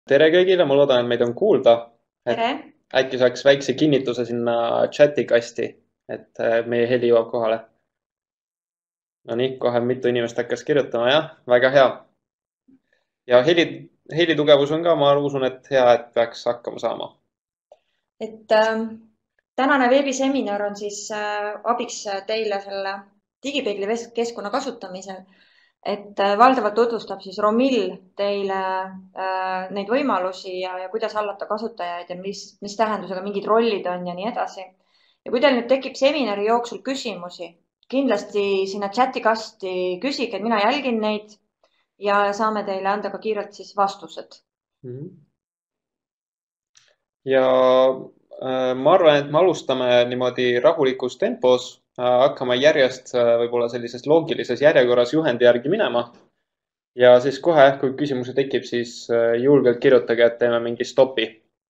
Tere kõigile, ma loodan, et meid on kuulda. Et tere! äkki saaks väikse kinnituse sinna chati kasti, et meie heli jõuab kohale. No nii, kohe mitu inimest hakkas kirjutama, jah, väga hea. Ja heli tugevus on ka, ma usun, et hea, et peaks hakkama saama. Et tänane veebiseminar on siis abiks teile selle digipeegli keskkonna kasutamisel. Et valdavalt tutvustab siis Romill teile neid võimalusi ja kuidas hallata kasutajaid ja mis tähendusega mingid rollid on ja nii edasi. Ja kui teil nüüd tekib seminari jooksul küsimusi, kindlasti sinna chati kasti küsige, et mina jälgin neid ja saame teile anda ka kiirelt siis vastused. Ja ma arvan, et me alustame niimoodi rahulikus tempos, hakkame järjest võib-olla sellises loogilises järjekorras juhendi järgi minema. Ja siis kohe, kui küsimusi tekib, siis julgelt kirjutage, et teeme mingi stopi.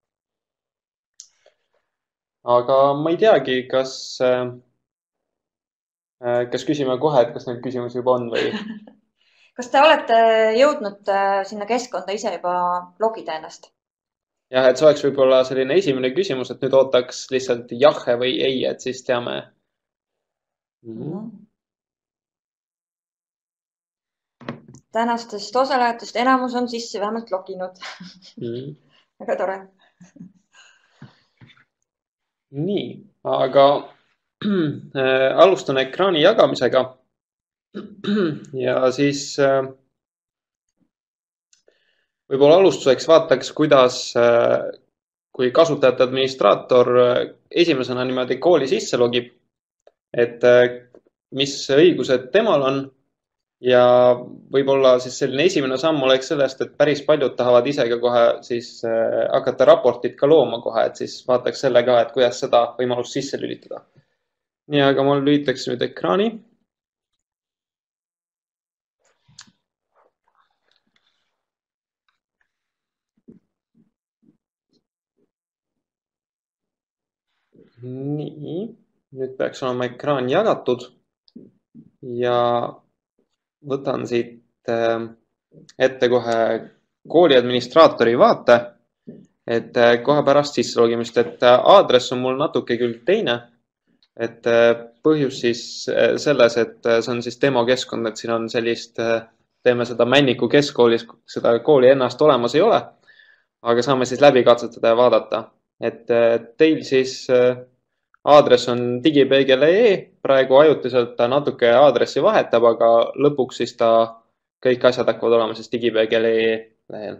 Aga ma ei teagi, kas küsime kohe, et kas neid küsimusi juba on või? Kas te olete jõudnud sinna keskkonda ise juba logida ennast? Jah, et see oleks võib-olla selline esimene küsimus, et nüüd ootaks lihtsalt jahe või ei, et siis teame. Tänastest osalejatest enamus on sisse vähemalt loginud. Väga tore. Nii, aga alustan ekraani jagamisega. Ja siis võib-olla alustuseks vaataks, kuidas, kui kasutajate administraator esimesena niimoodi kooli sisse logib, et mis õigused temal on. Ja võib-olla siis selline esimene samm oleks sellest, et päris paljud tahavad ise ka kohe siis hakata raportit ka looma kohe, et siis vaataks selle ka, et kuidas seda võimalust sisse lülitada. Nii, aga ma lülitaks nüüd ekraani. Nii, nüüd peaks olema ekraan jagatud ja võtan siit ette kohe kooli administraatori vaate, et kohe pärast sisselogimist, et aadress on mul natuke küll teine, et põhjus siis selles, et see on siis demokeskkond, et siin on sellist, teeme seda Männiku keskkoolis, seda kooli ennast olemas ei ole, aga saame siis läbi katsetada ja vaadata, et teil siis aadress on digipeegel.ee, praegu ajutiselt ta natuke aadressi vahetab, aga lõpuks siis kõik asjad hakkavad olema siis digipeegel.ee lehel.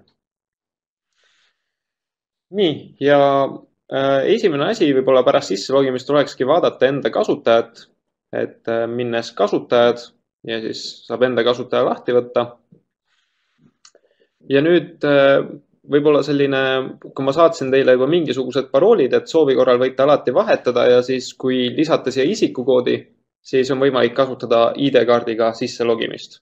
Nii, ja esimene asi võib-olla pärast sisselogimist tulekski vaadata enda kasutajat, et minnes kasutajad ja siis saab enda kasutaja lahti võtta. Ja nüüd võib-olla selline, kui ma saatsin teile juba mingisugused paroolid, et soovi korral võite alati vahetada ja siis kui lisate siia isikukoodi, siis on võimalik kasutada ID-kaardiga sisse logimist.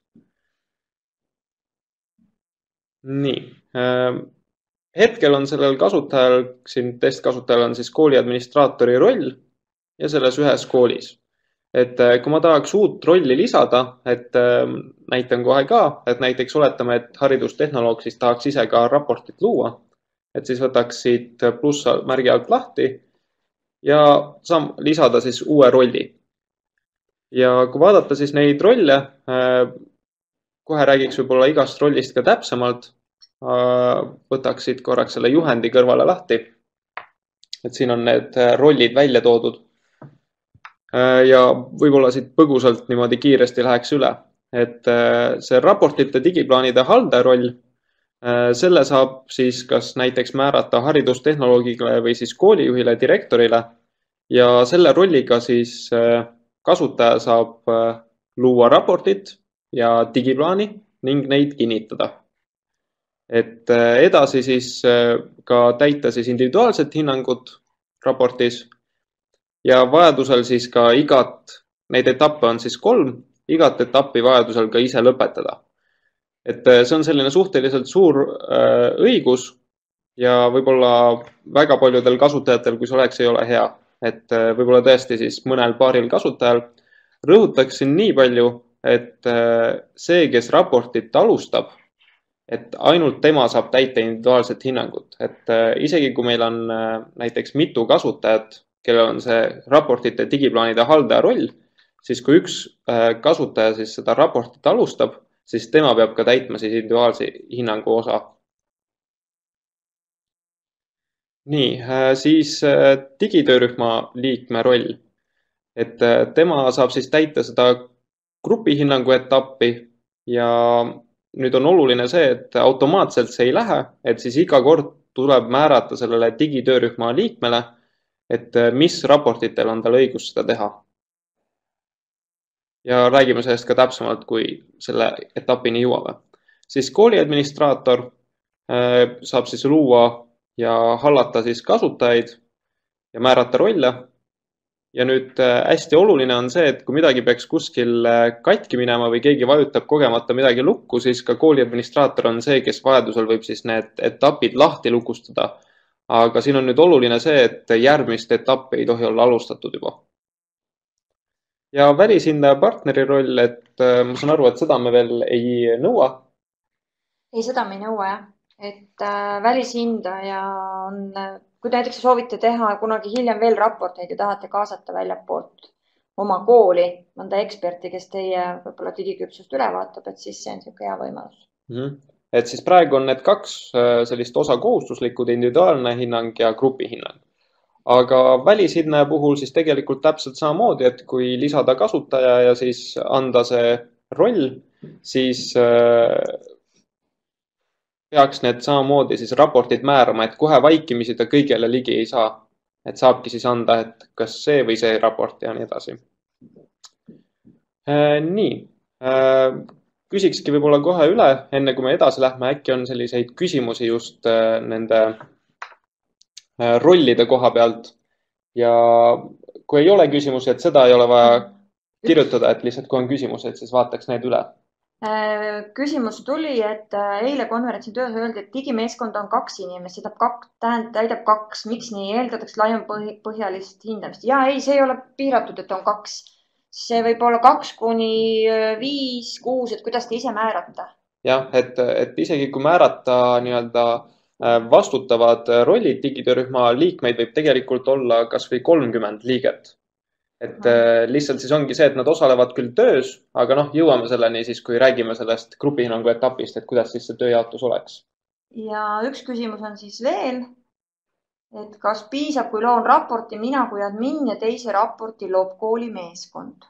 Nii, hetkel on sellel kasutajal, siin testkasutajal on siis kooli administraatori roll ja selles ühes koolis. Et kui ma tahaks uut rolli lisada, et näitan kohe ka, et näiteks oletame, et haridustehnoloog siis tahaks ise ka raportit luua, et siis võtaks siit plussmärgi alt lahti ja saan lisada siis uue rolli. Ja kui vaadata siis neid rolle, kohe räägiks võib-olla igast rollist ka täpsemalt, võtaks siit korraks selle juhendi kõrvale lahti, et siin on need rollid välja toodud. Ja võib-olla siit põgusalt niimoodi kiiresti läheks üle, et see raportite digiplaanide haldaja roll, selle saab siis kas näiteks määrata haridustehnoloogile või siis koolijuhile, direktorile ja selle rolliga siis kasutaja saab luua raportit ja digiplaani ning neid kinnitada. Et edasi siis ka täita siis individuaalset hinnangut raportis ja vajadusel siis ka neid etappe on siis 3, igat etappi vajadusel ka ise lõpetada. Et see on selline suhteliselt suur õigus ja võib-olla väga paljudel kasutajatel, kui see oleks, ei ole hea. Et võib-olla tõesti siis mõnel paaril kasutajal rõhutaksin nii palju, et see, kes raportit alustab, et ainult tema saab täita individuaalset hinnangut, et isegi kui meil on näiteks mitu kasutajat, kellel on see raportite digiplaanide haldaja roll, siis kui üks kasutaja siis seda raportit alustab, siis tema peab ka täitma siis individuaalse hinnangu osa. Nii, siis digitöörühma liikme roll, et tema saab siis täita seda grupihinnangu etappi ja nüüd on oluline see, et automaatselt see ei lähe, et siis iga kord tuleb määrata sellele digitöörühma liikmele, et mis raportitel on tal õigus seda teha. Ja räägime sellest ka täpsemalt, kui selle etapini jõuame. Siis kooliadministraator saab siis luua ja hallata siis kasutajaid ja määrata rolle. Ja nüüd hästi oluline on see, et kui midagi peaks kuskil katki minema või keegi vajutab kogemata midagi lukku, siis ka kooliadministraator on see, kes vajadusel võib siis need etapid lahti lukustada. Aga siin on nüüd oluline see, et järgmist etappi ei tohi olla alustatud juba. Ja välishindaja partneri roll, et ma saan aru, et seda me veel ei nõua. Ei, seda me ei nõua jah. Et välishindaja on, kui näiteks soovite teha kunagi hiljem veel raporteid ja tahate kaasata väljapoolt oma kooli, mõnda eksperti, kes teie võib-olla digiküpsust üle vaatab, et siis see on niisugune hea võimalus. Et siis praegu on need kaks sellist osa kohustuslikud, individuaalne hinnang ja grupihinnang. Aga välishindaja puhul siis tegelikult täpselt samamoodi, et kui lisada kasutaja ja siis anda see roll, siis peaks need samamoodi siis raportid määrama, et kohe vaikimisi ta kõigele ligi ei saa. Et saabki siis anda, et kas see või see raport ja nii edasi. Nii, küsikski võib-olla kohe üle, enne kui me edasi lähme, äkki on selliseid küsimusi just nende rollide koha pealt. Ja kui ei ole küsimusi, et seda ei ole vaja kirjutada, et lihtsalt kui on küsimused, siis vaataks need üle. Küsimus tuli, et eile konverentsi töös öeldi, et digimeeskond on 2 inimest, täidab 2. Miks nii? Eeldatakse laiem põhjalist hindamist. Ja ei, see ei ole piiratud, et on 2. See võib olla 2 kuni 5, 6, et kuidas te ise määrata? Jah, et isegi kui määrata nii-öelda vastutavad rollid digitöörühma liikmeid võib tegelikult olla kas või 30 liiget. Et lihtsalt siis ongi see, et nad osalevad küll töös, aga jõuame selleni siis, kui räägime sellest grupihinnangu etapist, et kuidas siis see tööjaotus oleks. Ja üks küsimus on siis veel, et kas piisab, kui loon raporti mina kui admin ja teise raporti loob kooli meeskond?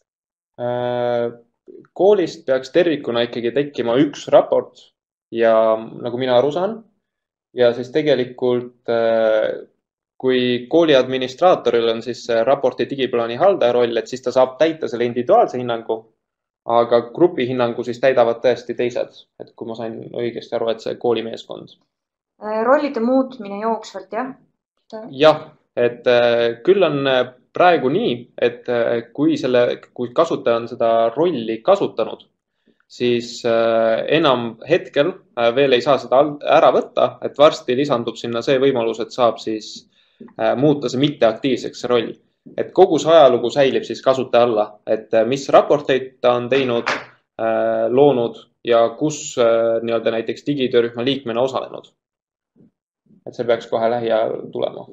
Koolist peaks tervikuna ikkagi tekkima üks raport ja nagu mina aru saan, ja siis tegelikult kui kooli administraatoril on siis raporti digiplaani haldaja roll, et siis ta saab täita selle individuaalse hinnangu, aga grupihinnangu siis täidavad tõesti teised, et kui ma sain õigesti aru, et see koolimeeskond. Rollide muutmine jooksvalt, jah? Jah, et küll on praegu nii, et kui kasutaja on seda rolli kasutanud, siis enam hetkel veel ei saa seda ära võtta, et varsti lisandub sinna see võimalus, et saab siis muuta see mitteaktiivseks see roll. Et kogu see ajalugu säilib siis kasutaja alla, et mis raporteid ta on teinud, loonud ja kus nii-öelda näiteks digitöörühma liikmena osalenud. Et see peaks kohe lähiajal tulema.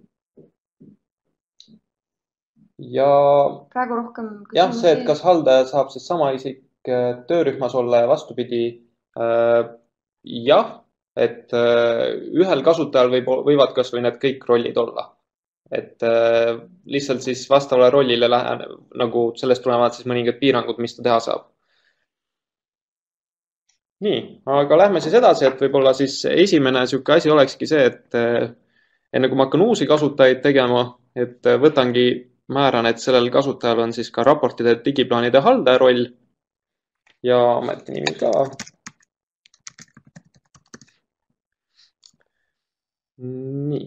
Ja praegu rohkem jah, see, et kas haldaja saab siis sama isik töörühmas olla ja vastupidi, jah, et ühel kasutajal võivad kas või need kõik rollid olla. Et lihtsalt siis vastavale rollile nagu sellest tulevad siis mõningad piirangud, mis ta teha saab. Nii, aga lähme siis edasi, et võib-olla siis esimene sihuke asi olekski see, et enne kui ma hakkan uusi kasutajaid tegema, et määran, et sellel kasutajal on siis ka raportide digiplaanide haldaja roll ja ametinimi ka. Nii.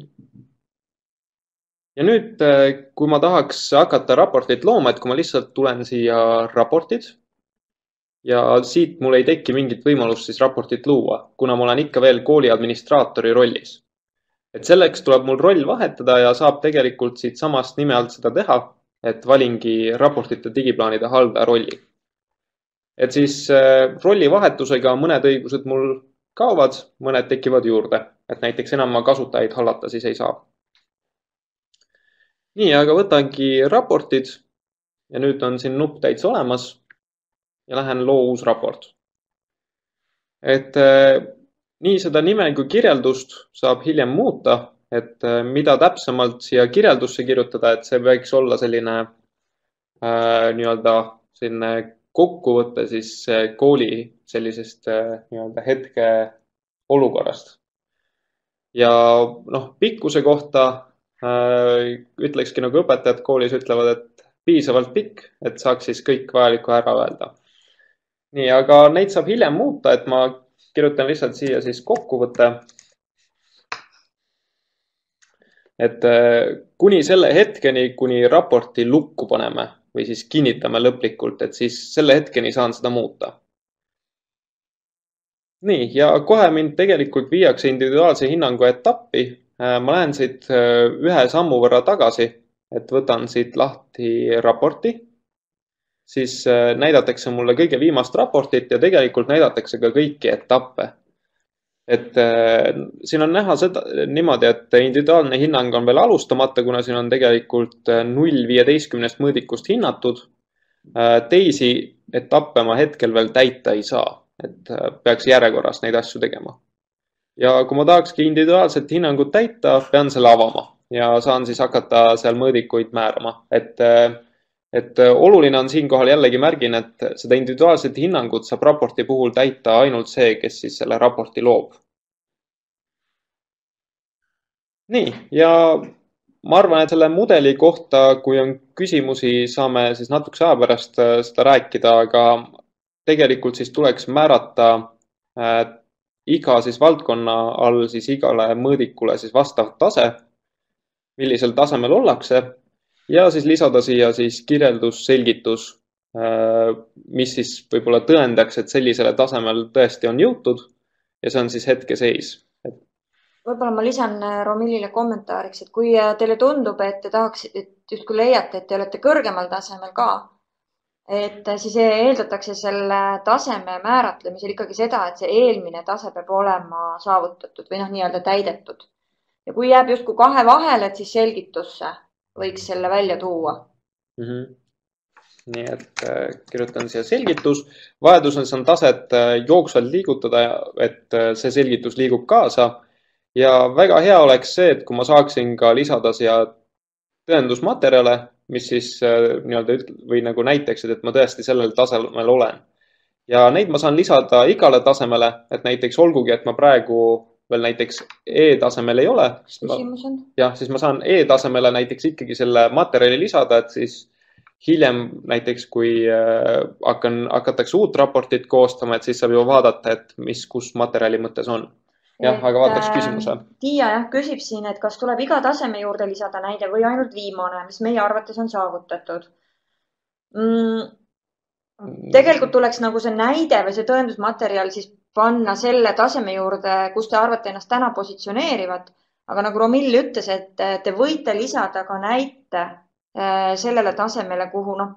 Ja nüüd, kui ma tahaks hakata raportit looma, et kui ma lihtsalt tulen siia raportid ja siit mul ei teki mingit võimalust siis raportit luua, kuna ma olen ikka veel kooli administraatori rollis. Et selleks tuleb mul roll vahetada ja saab tegelikult siit samast nime alt seda teha, et valingi raportite digiplaanide haldaja rolli. Et siis rolli vahetusega mõned õigused mul kaovad, mõned tekivad juurde, et näiteks enam ma kasutajaid hallata siis ei saa. Nii, aga võtangi raportid ja nüüd on siin nupp täitsa olemas ja lähen loo uus raport. Et nii seda nime kui kirjeldust saab hiljem muuta, et mida täpsemalt siia kirjeldusse kirjutada, et see võiks olla selline nii-öelda selline kokkuvõte siis kooli sellisest nii-öelda hetke olukorrast. Ja pikkuse kohta ütlekski nagu õpetajad koolis ütlevad, et piisavalt pikk, et saaks siis kõik vajalikku ära öelda. Nii, aga neid saab hiljem muuta, et ma kirjutan lihtsalt siia siis kokkuvõtte. Et kuni selle hetkeni, kuni raporti lukku paneme või siis kinnitame lõplikult, et siis selle hetkeni saan seda muuta. Nii, ja kohe mind tegelikult viiakse individuaalse hinnangu etappi. Ma lähen siit ühe sammu võrra tagasi, et võtan siit lahti raporti. Siis näidatakse mulle kõige viimast raportit ja tegelikult näidatakse ka kõiki etappe. Et siin on näha seda niimoodi, et individuaalne hinnang on veel alustamata, kuna siin on tegelikult 0-15 mõõdikust hinnatud. Teisi etappe ma hetkel veel täita ei saa, et peaks järjekorras neid asju tegema. Ja kui ma tahakski individuaalset hinnangut täita, pean selle avama ja saan siis hakata seal mõõdikuid määrama. Et oluline on siinkohal jällegi märgin, et seda individuaalset hinnangut saab raporti puhul täita ainult see, kes siis selle raporti loob. Nii, ja ma arvan, et selle mudeli kohta, kui on küsimusi, saame siis natukese aja pärast seda rääkida, aga tegelikult siis tuleks määrata iga siis valdkonna all siis igale mõõdikule siis vastav tase, millisel tasemel ollakse. Ja siis lisada siia siis kirjeldus, selgitus, mis siis võib-olla tõendaks, et sellisele tasemel tõesti on jõutud ja see on siis hetkeseis. Võib-olla ma lisan Romillile kommentaariks, et kui teile tundub, et te tahaksite, et justkui leiate, et te olete kõrgemal tasemel ka, et siis eeldatakse selle taseme määratlemisel ikkagi seda, et see eelmine tase peab olema saavutatud või nii-öelda täidetud. Ja kui jääb justkui kahe vahele, et siis selgitusse võiks selle välja tuua. Nii, et kirjutan siia selgitus. Vajadus on taset jooksvalt liigutada, et see selgitus liigub kaasa. Ja väga hea oleks see, et kui ma saaksin ka lisada siia tõendusmaterjale, mis siis nii-öelda või nagu näitaksid, et ma tõesti sellel tasemel olen. Ja neid ma saan lisada igale tasemele, et näiteks olgugi, et ma praegu veel näiteks E-tasemel ei ole. Jah, siis ma saan E-tasemele näiteks ikkagi selle materjali lisada, et siis hiljem näiteks, kui hakatakse uut raportit koostama, et siis saab ju vaadata, et kus materjali mõttes on. Jah, aga vaataks küsimuse. Tiia küsib siin, et kas tuleb iga taseme juurde lisada näide või ainult viimane, mis meie arvates on saavutatud. Tegelikult tuleks nagu see näide või see tõendusmaterjal siis panna selle taseme juurde, kus te arvate ennast täna positsioneerivat. Aga nagu Romill ütles, et te võite lisada ka näite sellele tasemele, kuhu ma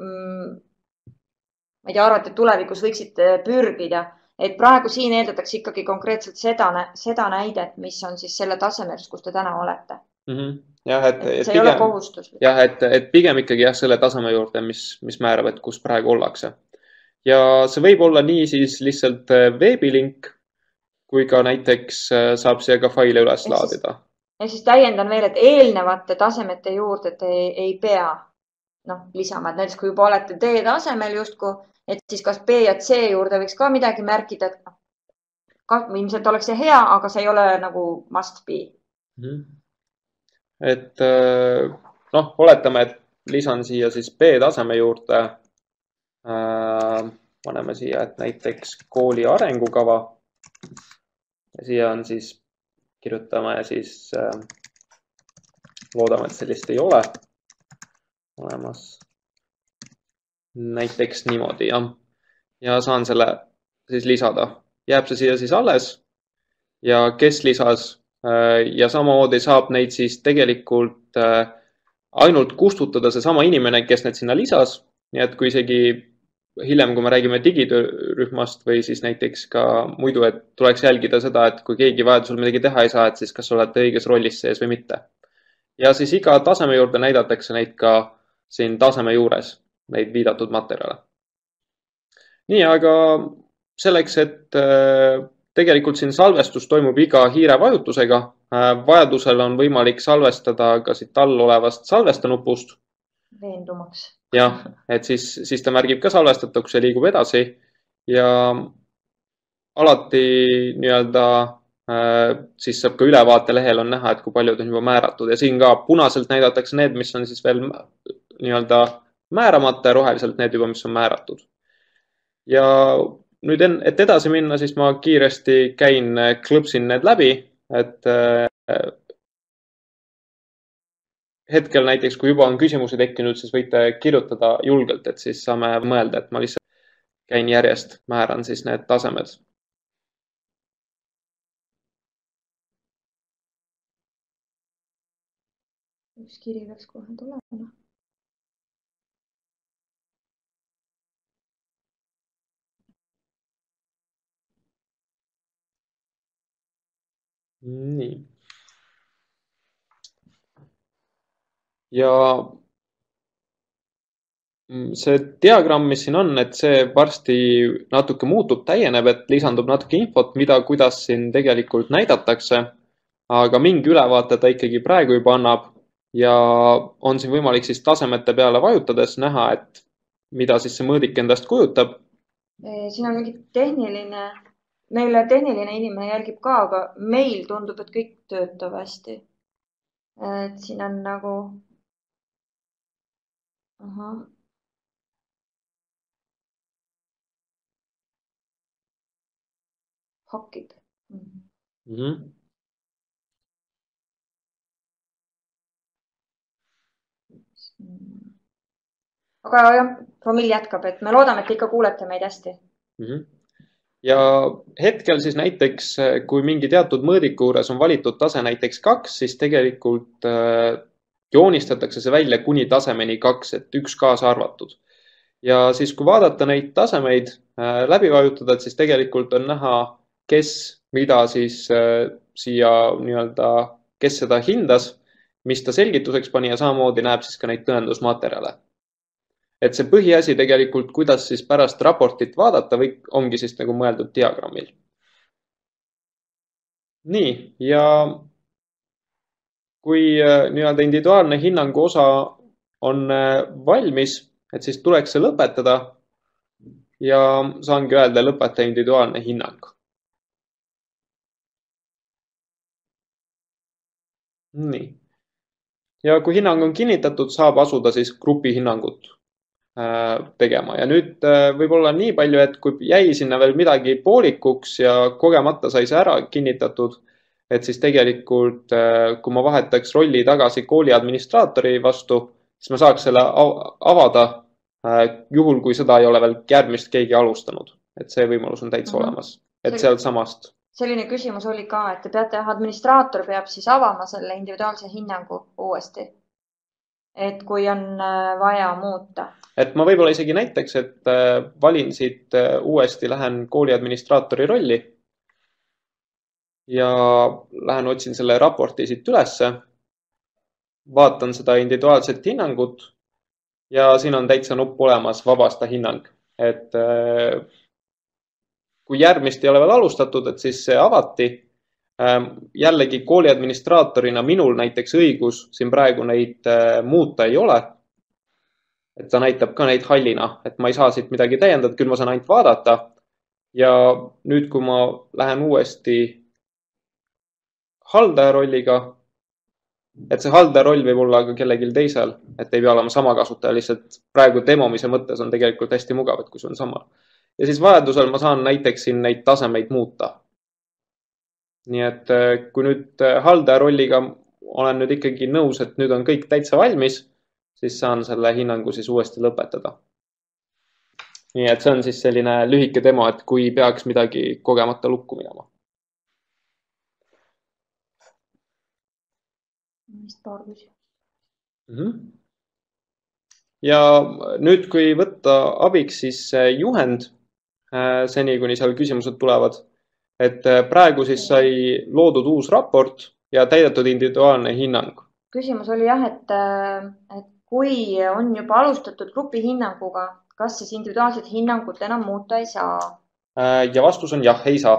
ei tea, arvate, et tulevikus võiksite pürgida. Et praegu siin eeldatakse ikkagi konkreetselt seda näidet, mis on siis selle tasemel, kus te täna olete. Jah, see ei ole kohustuslik. Jah, et pigem ikkagi selle taseme juurde, mis määrab, et kus praegu ollakse. Ja see võib olla nii siis lihtsalt veebilink, kui ka näiteks saab siia ka faile üles laadida. Ja siis täiendan veel, et eelnevate tasemete juurde te ei pea lisama. Et näiteks kui juba olete D-tasemel justkui, et siis kas B ja C juurde võiks ka midagi märkida, et ilmselt oleks see hea, aga see ei ole nagu must be. Et oletame, et lisan siia siis B-taseme juurde. Paneme siia, et näiteks kooli arengukava. Ja siia on siis, kirjutame siis, loodame, et sellist ei ole olemas. Näiteks niimoodi, jah. Ja saan selle siis lisada. Jääb see siia siis alles ja kes lisas ja samamoodi saab neid siis tegelikult ainult kustutada see sama inimene, kes need sinna lisas. Nii et kui isegi hiljem, kui me räägime digitöörühmast või siis näiteks ka muidu, et tuleks jälgida seda, et kui keegi vajadusel midagi teha ei saa, et siis kas olete õiges rollis sees või mitte. Ja siis iga taseme juurde näidatakse neid ka siin taseme juures, neid viidatud materjale. Nii, aga selleks, et tegelikult siin salvestus toimub iga hiire vajutusega, vajadusel on võimalik salvestada ka siit all olevast salvesta nupust. Veendumaks. Jah, et siis ta märgib ka salvestatuks ja liigub edasi ja alati nii-öelda siis saab ka ülevaatelehel on näha, et kui paljud on juba määratud ja siin ka punaselt näidatakse need, mis on siis veel nii-öelda määramata ja roheliselt need juba, mis on määratud. Ja nüüd, et edasi minna, siis ma kiiresti klõpsin need läbi, et hetkel näiteks, kui juba on küsimusi tekkinud, siis võite kirjutada julgelt, et siis saame mõelda, et ma lihtsalt käin järjest, määran siis need tasemed. Üks kiri peaks kohe tulema. Nii. Ja see diagramm, mis siin on, et see varsti natuke muutub, täieneb, et lisandub natuke infot, mida, kuidas siin tegelikult näidatakse, aga mingi ülevaate ta ikkagi praegu juba annab ja on siin võimalik siis tasemete peale vajutades näha, et mida siis see mõõdik endast kujutab. Siin on mingi meile tehniline inimene jälgib ka, aga meil tundub, et kõik töötab hästi. Et siin on nagu... Aha. Hakib. Aga jah, Romill jätkab, et me loodame, et ikka kuulete meid hästi. Ja hetkel siis näiteks, kui mingi teatud mõõdiku juures on valitud tase näiteks 2, siis tegelikult joonistatakse see välja kuni tasemeni 2, et 1 kaasa arvatud. Ja siis, kui vaadata neid tasemeid läbi vajutada, siis tegelikult on näha, kes mida siis siia nii-öelda, kes seda hindas, mis ta selgituseks pani ja samamoodi näeb siis ka neid tõendusmaterjale. Et see põhiasi tegelikult, kuidas siis pärast raportit vaadata või ongi siis nagu mõeldud diagrammil. Nii, ja kui nii-öelda individuaalne hinnangu osa on valmis, et siis tuleks see lõpetada ja saangi öelda lõpeta individuaalne hinnang. Nii. Ja kui hinnang on kinnitatud, saab asuda siis grupi hinnangut tegema ja nüüd võib-olla nii palju, et kui jäi sinna veel midagi poolikuks ja kogemata sai see ära kinnitatud, et siis tegelikult, kui ma vahetaks rolli tagasi kooli administraatori vastu, siis ma saaks selle avada juhul, kui seda ei ole veel järgmist keegi alustanud. Et see võimalus on täitsa olemas, et sealt samast. Selline küsimus oli ka, et te peate, administraator peab siis avama selle individuaalse hinnangu uuesti. Et kui on vaja muuta. Et ma võib-olla isegi näiteks, et valin siit uuesti, lähen kooli administraatori rolli ja lähen otsin selle raporti siit ülesse, vaatan seda individuaalset hinnangut ja siin on täitsa nupp olemas vabasta hinnang, et kui järgmist ei ole veel alustatud, et siis see avati. Jällegi kooli administraatorina minul näiteks õigus siin praegu neid muuta ei ole. Et ta näitab ka neid hallina, et ma ei saa siit midagi täiendada, küll ma saan ainult vaadata. Ja nüüd, kui ma lähen uuesti haldaja rolliga, et see haldaja roll võib olla ka kellelgi teisel, et ei pea olema sama kasutaja, lihtsalt praegu demomise mõttes on tegelikult hästi mugav, et kui see on sama. Ja siis vajadusel ma saan näiteks siin neid tasemeid muuta. Nii et kui nüüd haldaja rolliga olen nüüd ikkagi nõus, et nüüd on kõik täitsa valmis, siis saan selle hinnangu siis uuesti lõpetada. Nii et see on siis selline lühike demo, et kui peaks midagi kogemata lukku minema. Ja nüüd, kui võtta abiks siis juhend seni, kuni seal küsimused tulevad. Et praegu siis sai loodud uus raport ja täidetud individuaalne hinnang. Küsimus oli jah, et kui on juba alustatud grupihinnanguga, kas siis individuaalset hinnangut enam muuta ei saa? Ja vastus on jah, ei saa.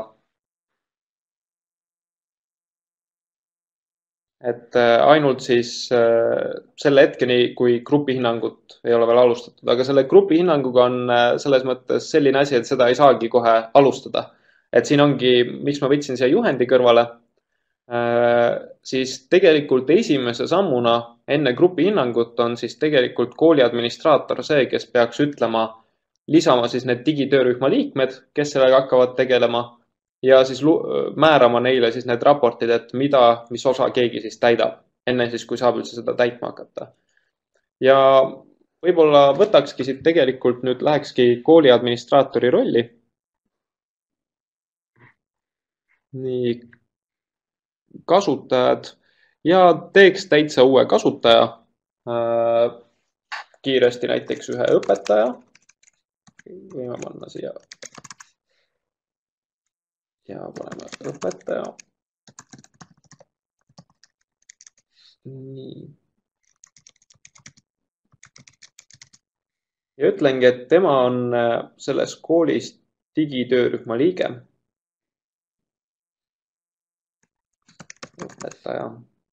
Et ainult siis selle hetkeni, kui grupihinnangut ei ole veel alustatud, aga selle grupihinnanguga on selles mõttes selline asi, et seda ei saagi kohe alustada. Et siin ongi, miks ma võtsin siia juhendi kõrvale, siis tegelikult esimese sammuna enne grupihinnangut on siis tegelikult kooli administraator see, kes peaks ütlema, lisama siis need digitöörühma liikmed, kes sellega hakkavad tegelema ja siis määrama neile siis need raportid, et mis osa keegi siis täidab, enne siis, kui saab üldse seda täitma hakata. Ja võib-olla võtakski siit tegelikult nüüd lähekski kooli administraatori rolli. Nii, kasutajad ja teeks täitsa uue kasutaja. Kiiresti näiteks ühe õpetaja. Võime panna siia. Ja paneme õpetaja. Nii. Ja ütlengi, et tema on selles koolis digitöörühma liige. Õpetaja.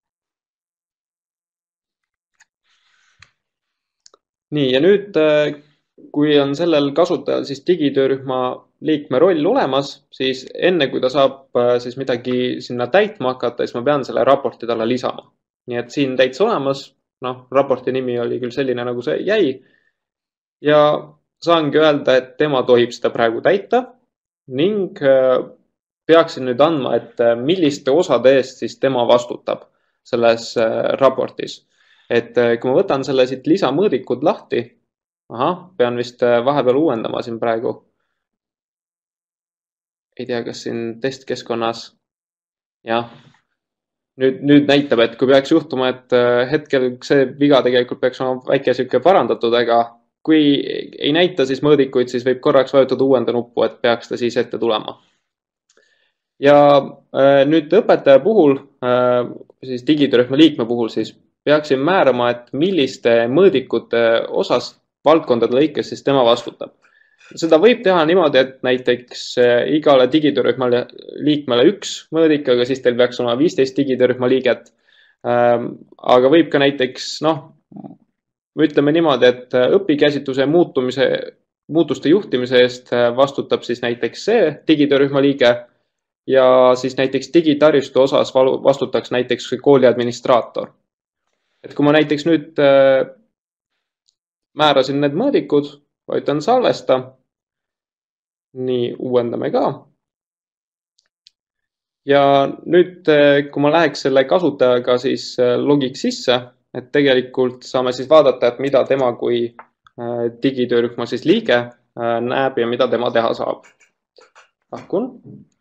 Nii, ja nüüd kui on sellel kasutajal siis digitöörühma liikme roll olemas, siis enne kui ta saab siis midagi sinna täitma hakata, siis ma pean selle raporti talle lisama. Nii et siin täitsa olemas, raporti nimi oli küll selline, nagu see jäi. Ja saangi öelda, et tema tohib seda praegu täita ning peaksin nüüd andma, et milliste osade eest siis tema vastutab selles raportis. Et kui ma võtan selle siit lisamõõdikud lahti, pean vist vahepeal uuendama siin praegu. Ei tea, kas siin testkeskkonnas. Jah, nüüd näitab, et kui peaks juhtuma, et hetkel see viga tegelikult peaks olema väike siuke parandatud, aga kui ei näita siis mõõdikuid, siis võib korraks vajutada uuenda nuppu, et peaks ta siis ette tulema. Ja nüüd õpetaja puhul, siis digitöörühma liikme puhul siis peaksin määrama, et milliste mõõdikute osas valdkondade lõikes siis tema vastutab. Seda võib teha niimoodi, et näiteks igale digitöörühma liikmele üks mõõdik, aga siis teil peaks olema 15 digitöörühma liiget. Aga võib ka näiteks, ütleme niimoodi, et õpikäsitluse muutuste juhtimise eest vastutab siis näiteks see digitöörühma liige ja siis näiteks digitaristu osas vastutaks näiteks kooli administraator. Et kui ma näiteks nüüd määrasin need mõõdikud, vajutan salvesta. Nii, uuendame ka. Ja nüüd, kui ma läheks selle kasutajaga siis logiks sisse, et tegelikult saame siis vaadata, et mida tema kui digitöörühma siis liige näeb ja mida tema teha saab. Lahkun.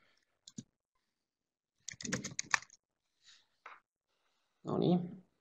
Nonii.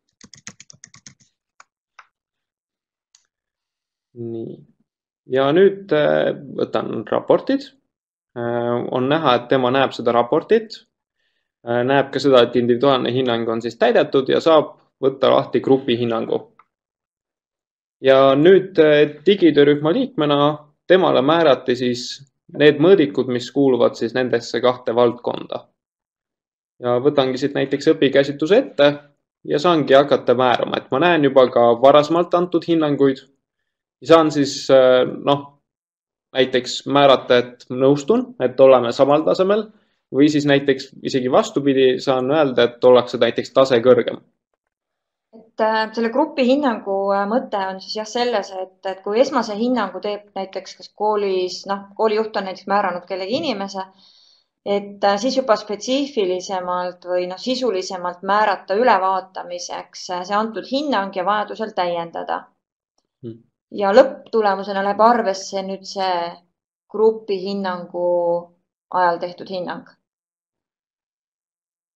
Nii. Ja nüüd võtan raportid. On näha, et tema näeb seda raportit. Näeb ka seda, et individuaalne hinnang on siis täidetud ja saab võtta lahti grupi hinnangu. Ja nüüd digitöörühma liikmena temale määrati siis need mõõdikud, mis kuuluvad siis nendesse kahte valdkonda. Ja võtangi siit näiteks õpikäsitluse ette ja saangi hakata määrama, et ma näen juba ka varasemalt antud hinnanguid. Saan siis näiteks määrata, et nõustun, et oleme samal tasemel või siis näiteks isegi vastupidi saan öelda, et ollakse näiteks tase kõrgem. Et selle grupi hinnangu mõte on siis jah selles, et kui esmase hinnangu teeb näiteks kas koolis, koolijuht on näiteks määranud kellegi inimese, et siis juba spetsiifilisemalt või sisulisemalt määrata ülevaatamiseks see antud hinnang ja vajadusel täiendada. Ja lõpptulemusena läheb arvesse nüüd see grupi hinnangu ajal tehtud hinnang.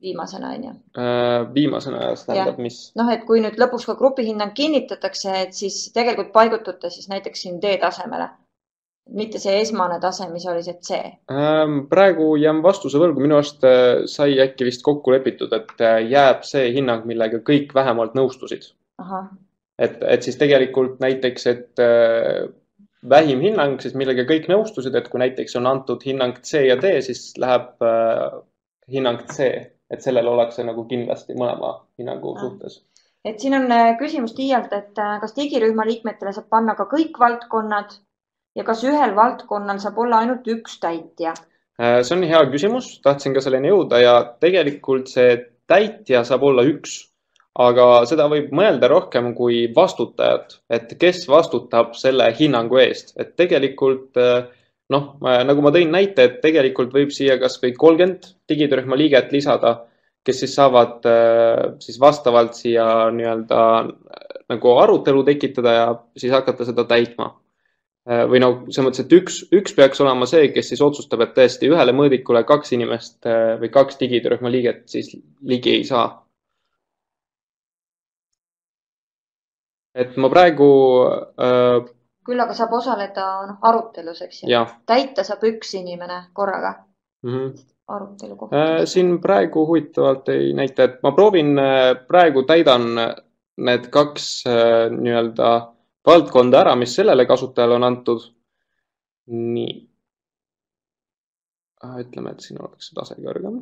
viimasena, on ju. Viimasena tähendab, mis? Noh, et kui nüüd lõpuks ka grupihinnang kinnitatakse, et siis tegelikult paigutute siis näiteks siin D-tasemele. Mitte see esmane tase, mis oli see C. Praegu jään vastuse võlgu, minu arust sai äkki vist kokku lepitud, et jääb see hinnang, millega kõik vähemalt nõustusid. Aha. Et siis tegelikult näiteks, et vähim hinnang, siis millega kõik nõustusid, et kui näiteks on antud hinnang C ja D, siis läheb hinnang C, et sellel ollakse nagu kindlasti mõlema hinnangu suhtes. Et siin on küsimus Tiialt, et kas digirühma liikmetele saab panna ka kõik valdkonnad ja kas ühel valdkonnal saab olla ainult üks täitja? See on hea küsimus, tahtsin ka selleni jõuda ja tegelikult see täitja saab olla üks, aga seda võib mõelda rohkem kui vastutajad, et kes vastutab selle hinnangu eest, et tegelikult noh, nagu ma tõin näite, et tegelikult võib siia kas või 30 digitöörühma liiget lisada, kes siis saavad siis vastavalt siia nii-öelda nagu arutelu tekitada ja siis hakata seda täitma. Või no selles mõttes, et üks peaks olema see, kes siis otsustab, et tõesti ühele mõõdikule 2 inimest või 2 digitöörühma liiget siis ligi ei saa. Et ma praegu... Küll aga saab osaleda arutelus, eks ju? Täita saab üks inimene korraga arutelu kohta. Siin praegu huvitavalt ei näita, et ma proovin praegu täidan need 2 nii-öelda valdkonda ära, mis sellele kasutajale on antud. Nii. Ütleme, et siin oleks tase kõrgem.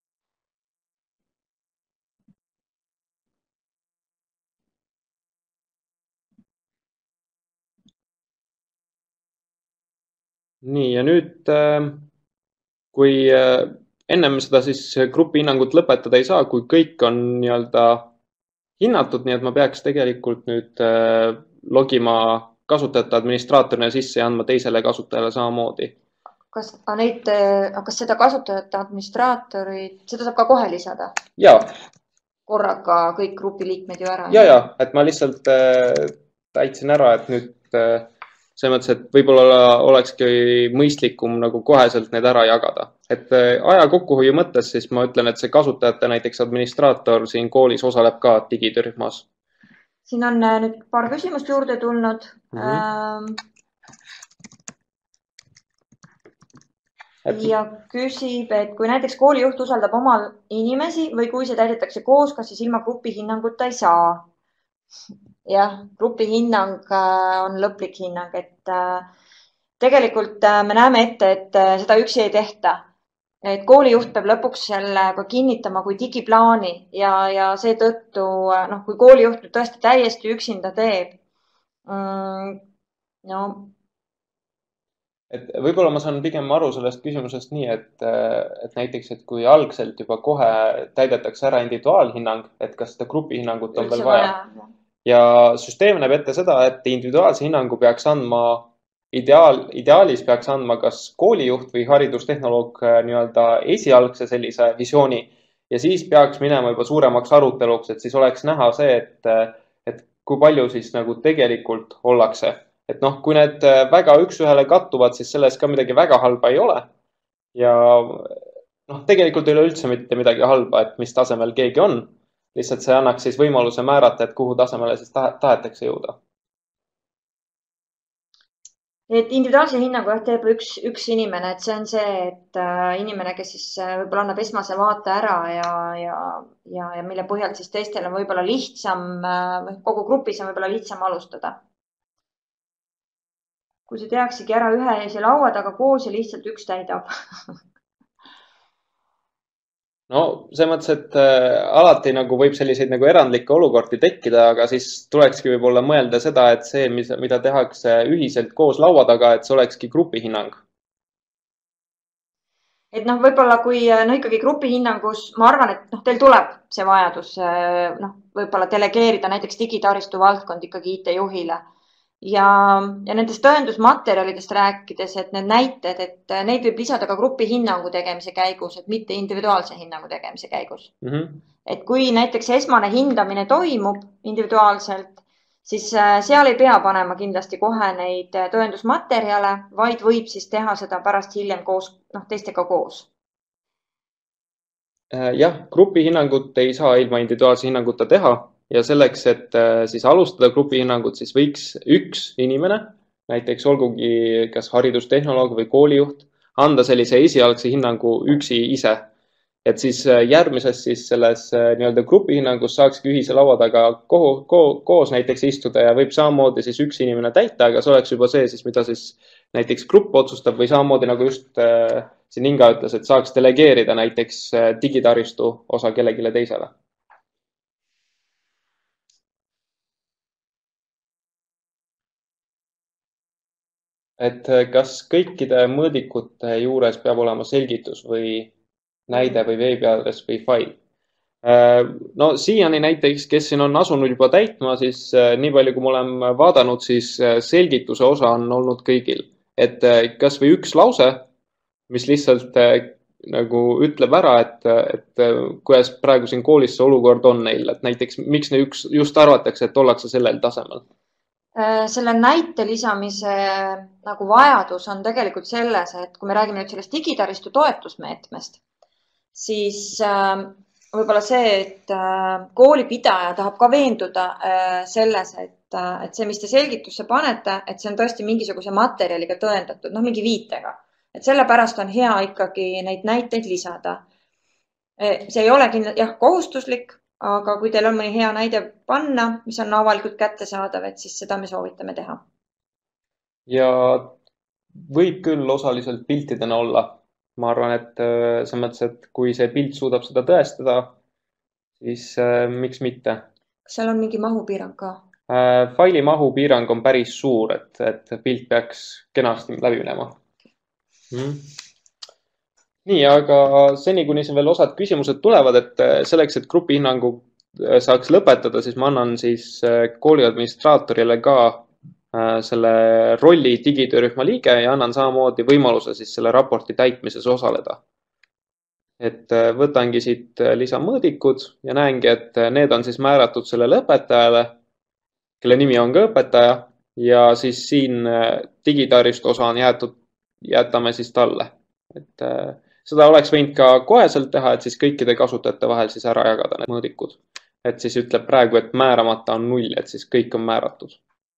Nii, ja nüüd, kui ennem seda siis grupi hinnangut lõpetada ei saa, kui kõik on nii-öelda hinnatud, nii et ma peaks tegelikult nüüd logima kasutajate administraatorina sisse ja andma teisele kasutajale samamoodi. Kas seda kasutajate administraatorit, seda saab ka kohe lisada? Jaa. Korraga kõik grupi liikmed ju ära? Jaa, et ma lihtsalt täitsin ära, et nüüd selles mõttes, et võib-olla olekski mõistlikum nagu koheselt need ära jagada. Et aja kokkuhoiu mõttes siis ma ütlen, et see kasutajate näiteks administraator siin koolis osaleb ka digitöörühmas. Siin on nüüd paar küsimust juurde tulnud. Ja küsib, et kui näiteks koolijuht usaldab omal inimesi või kui see täidetakse koos, kas siis ilma grupi hinnanguta ei saa? Jah, grupi hinnang on lõplik hinnang, et tegelikult me näeme ette, et seda üksi ei tehta. Et koolijuht peab lõpuks selle ka kinnitama kui digiplaani ja seetõttu, kui koolijuht tõesti täiesti üksinda teeb, no. Et võib-olla ma saan pigem aru sellest küsimusest nii, et näiteks, et kui algselt juba kohe täidetakse ära individuaalhinnang, et kas seda grupi hinnangut on veel vaja. Ja süsteem näeb ette seda, et individuaalse hinnangu peaks andma ideaalis peaks andma kas koolijuht või haridustehnoloog nii-öelda esialgse sellise visiooni ja siis peaks minema juba suuremaks aruteluks, et siis oleks näha see, et kui palju siis nagu tegelikult ollakse. Et noh, kui need väga üks-ühele kattuvad, siis selles ka midagi väga halba ei ole. Ja noh, tegelikult ei ole üldse mitte midagi halba, et mis tasemel keegi on. Lihtsalt see annaks siis võimaluse määrata, et kuhu tasemele siis tahetakse jõuda. Et individuaalse hinnangu teeb üks inimene, et see on see, et inimene, kes siis võib-olla annab esmase vaate ära ja mille põhjalt siis teistel on võib-olla lihtsam, kogu grupis on võib-olla lihtsam alustada. Kui see tehaksegi ära ühe laua taga koos ja lihtsalt üks täidab. No, see mõttes, et alati nagu võib selliseid nagu erandlikke olukordi tekkida, aga siis tulekski võib-olla mõelda seda, et see, mida tehakse ühiselt koos laua taga, et see olekski grupi hinnang. Et noh, võib-olla kui ikkagi grupi hinnangus, ma arvan, et teil tuleb see vajadus võib-olla delegeerida näiteks digitaristu valdkond ikkagi IT-juhile. Ja nendest tõendusmaterjalidest rääkides, et need näited, et neid võib lisada ka grupi hinnangu tegemise käigus, et mitte individuaalse hinnangu tegemise käigus. Et kui näiteks esmane hindamine toimub individuaalselt, siis seal ei pea panema kindlasti kohe neid tõendusmaterjale, vaid võib siis teha seda pärast hiljem koos, teistega koos. Jah, grupihinnangut ei saa ilma individuaalse hinnanguta teha ja selleks, et siis alustada grupihinnangut, siis võiks üks inimene, näiteks olgugi kas haridustehnoloog või koolijuht, anda sellise esialgse hinnangu üksi ise. Et siis järgmises siis selles nii-öelda grupihinnangus saakski ühise laua taga koos näiteks istuda ja võib samamoodi siis üks inimene täita, aga see oleks juba see siis, mida siis näiteks grupp otsustab või samamoodi nagu just siin Inga ütles, et saaks delegeerida näiteks digitaristu osa kellegile teisele. Et kas kõikide mõõdikute juures peab olema selgitus või näide või veebiaadress või fail? No siiani näiteks, kes siin on asunud juba täitma, siis nii palju, kui ma olen vaadanud, siis selgituse osa on olnud kõigil. Et kas või üks lause, mis lihtsalt nagu ütleb ära, et kuidas praegu siin koolis see olukord on neil, et näiteks miks just arvatakse, et ollakse sellel tasemel? Selle näite lisamise nagu vajadus on tegelikult selles, et kui me räägime nüüd sellest digitaristu toetusmeetmest, siis võib-olla see, et koolipidaja tahab ka veenduda selles, et see, mis te selgitusse panete, et see on tõesti mingisuguse materjaliga tõendatud, noh, mingi viitega. Et sellepärast on hea ikkagi neid näiteid lisada. See ei ole jah, kohustuslik, aga kui teil on mõni hea näide panna, mis on avalikult kättesaadav, et siis seda me soovitame teha. Ja võib küll osaliselt piltidena olla. Ma arvan, et selles mõttes, et kui see pilt suudab seda tõestada, siis miks mitte? Kas seal on mingi mahupiirang ka? Faili mahupiirang on päris suur, et pilt peaks kenasti läbi minema. Nii, aga seni, kuni siin veel osad küsimused tulevad, et selleks, et grupihinnangu saaks lõpetada, siis ma annan siis kooli administraatorile ka selle rolli digitöörühma liige ja annan samamoodi võimaluse siis selle raporti täitmises osaleda. Et võtangi siit lisamõõdikud ja näengi, et need on siis määratud sellele õpetajale, kelle nimi on ka õpetaja ja siis siin digitaristu osa on jätame siis talle. Et seda oleks võinud ka koheselt teha, et siis kõikide kasutajate vahel siis ära jagada need mõõdikud. Et siis ütleb praegu, et määramata on 0, et siis kõik on määratud.